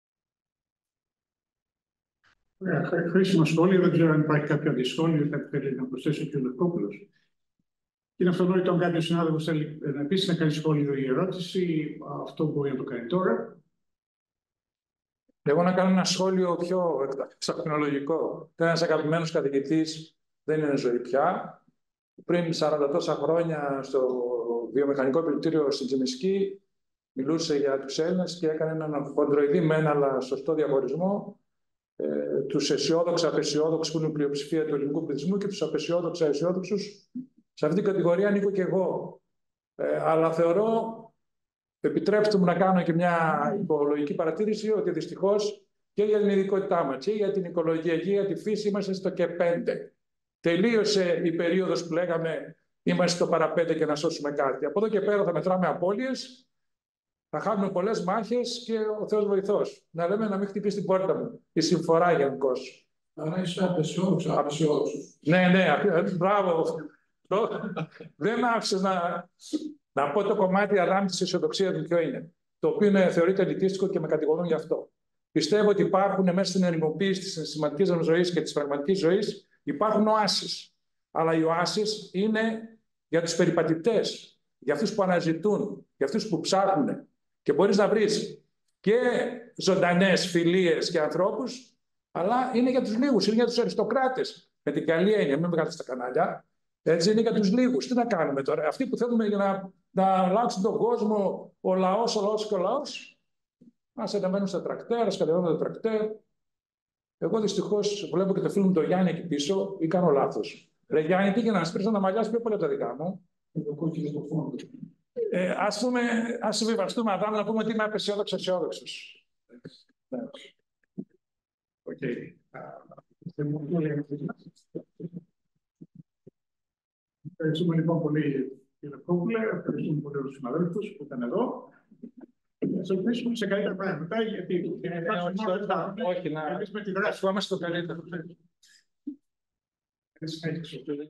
Χρήσιμο σχόλιο, δεν ξέρω αν υπάρχει κάποιο αντισχόλιο, κάτι θέλει να προσθέσει ο κ. Λευκόπουλος. Είναι αυτονόητο αν κάποιο συνάδελφο θέλει επίσης να κάνει σχόλιο ή ερώτηση, αυτό μπορεί να το κάνει τώρα. Εγώ να κάνω ένα σχόλιο πιο εξαπληνολογικό. Ένας αγαπημένος καθηγητής δεν είναι ζωή πια. Πριν σαράντα τόσα χρόνια στο βιομηχανικό επιλυτήριο στην Τζιμισκή μιλούσε για τους Έλληνες και έκανε έναν χοντροειδή μεν αλλά σωστό διαχωρισμό. Ε, τους αισιόδοξους, απεσιόδοξους που είναι η πλειοψηφία του ελληνικού πληθυσμού και τους απεσιόδοξους, αισιόδοξους. Σε αυτήν την κατηγορία ανήκω και εγώ. Ε, αλλά θεωρώ, επιτρέψτε μου να κάνω και μια οικολογική παρατήρηση, ότι δυστυχώς και για την ειδικότητά μας και για την οικολογία και για τη φύση είμαστε στο και πέντε. Τελείωσε η περίοδος που λέγαμε είμαστε στο παραπέντε και να σώσουμε κάτι. Από εδώ και πέρα θα μετράμε απώλειες. Θα χάνουμε πολλές μάχες και ο Θεός βοηθός. Να λέμε να μην χτυπήσει την πόρτα μου. Η συμφορά γενικώς. Άρα είσαι απεσιόδοξο, απεσιόδοξος. Ναι, ναι, μπράβο. Δεν άφησες να, να πω το κομμάτι ανάμεσα της αισιοδοξίας του ποιο είναι. Το οποίο είναι, θεωρείται ελιτίστικο και με κατηγορούν γι' αυτό. Πιστεύω ότι υπάρχουν μέσα στην ερημοποίηση της συναισθηματικής μας ζωής και της πραγματικής ζωής, υπάρχουν οάσεις. Αλλά οι οάσεις είναι για τους περιπατητές, για αυτούς που αναζητούν, για αυτούς που ψάχνουν. Και μπορείς να βρεις και ζωντανές φιλίες και ανθρώπους, αλλά είναι για τους λίγους, είναι για τους αριστοκράτες. Με την καλή έννοια, μην βγάλετε στα κανάλια. Έτσι είναι για τους λίγους. Τι να κάνουμε τώρα, αυτοί που θέλουμε για να, να αλλάξουν τον κόσμο, ο λαός, ο λαός και ο λαός, ας ανεβαίνουν στα τρακτέρ, ας κατεβαίνουν τα τρακτέρ. Εγώ δυστυχώς βλέπω και το φίλο μου τον Γιάννη εκεί πίσω, ή κάνω λάθος. Ρε Γιάννη, πήγαινε να σπίρεις να μαλλιάσει πιο πολύ από τα δικά μου. Ε, ας πούμε, ας συμβιβαστούμε, Αδάμ, να πούμε ότι είμαι απεσιόδοξος αισιόδοξος. Οκ. Ευχαριστούμε λοιπόν πολύ, κύριε Λευκόπουλε. Ευχαριστούμε πολύ τους συναδέλφους που ήταν εδώ. Θα ελπίσουμε σε καλύτερα πράγματα, γιατί όχι, να εμείς με τη δράση είμαστε το καλύτερο.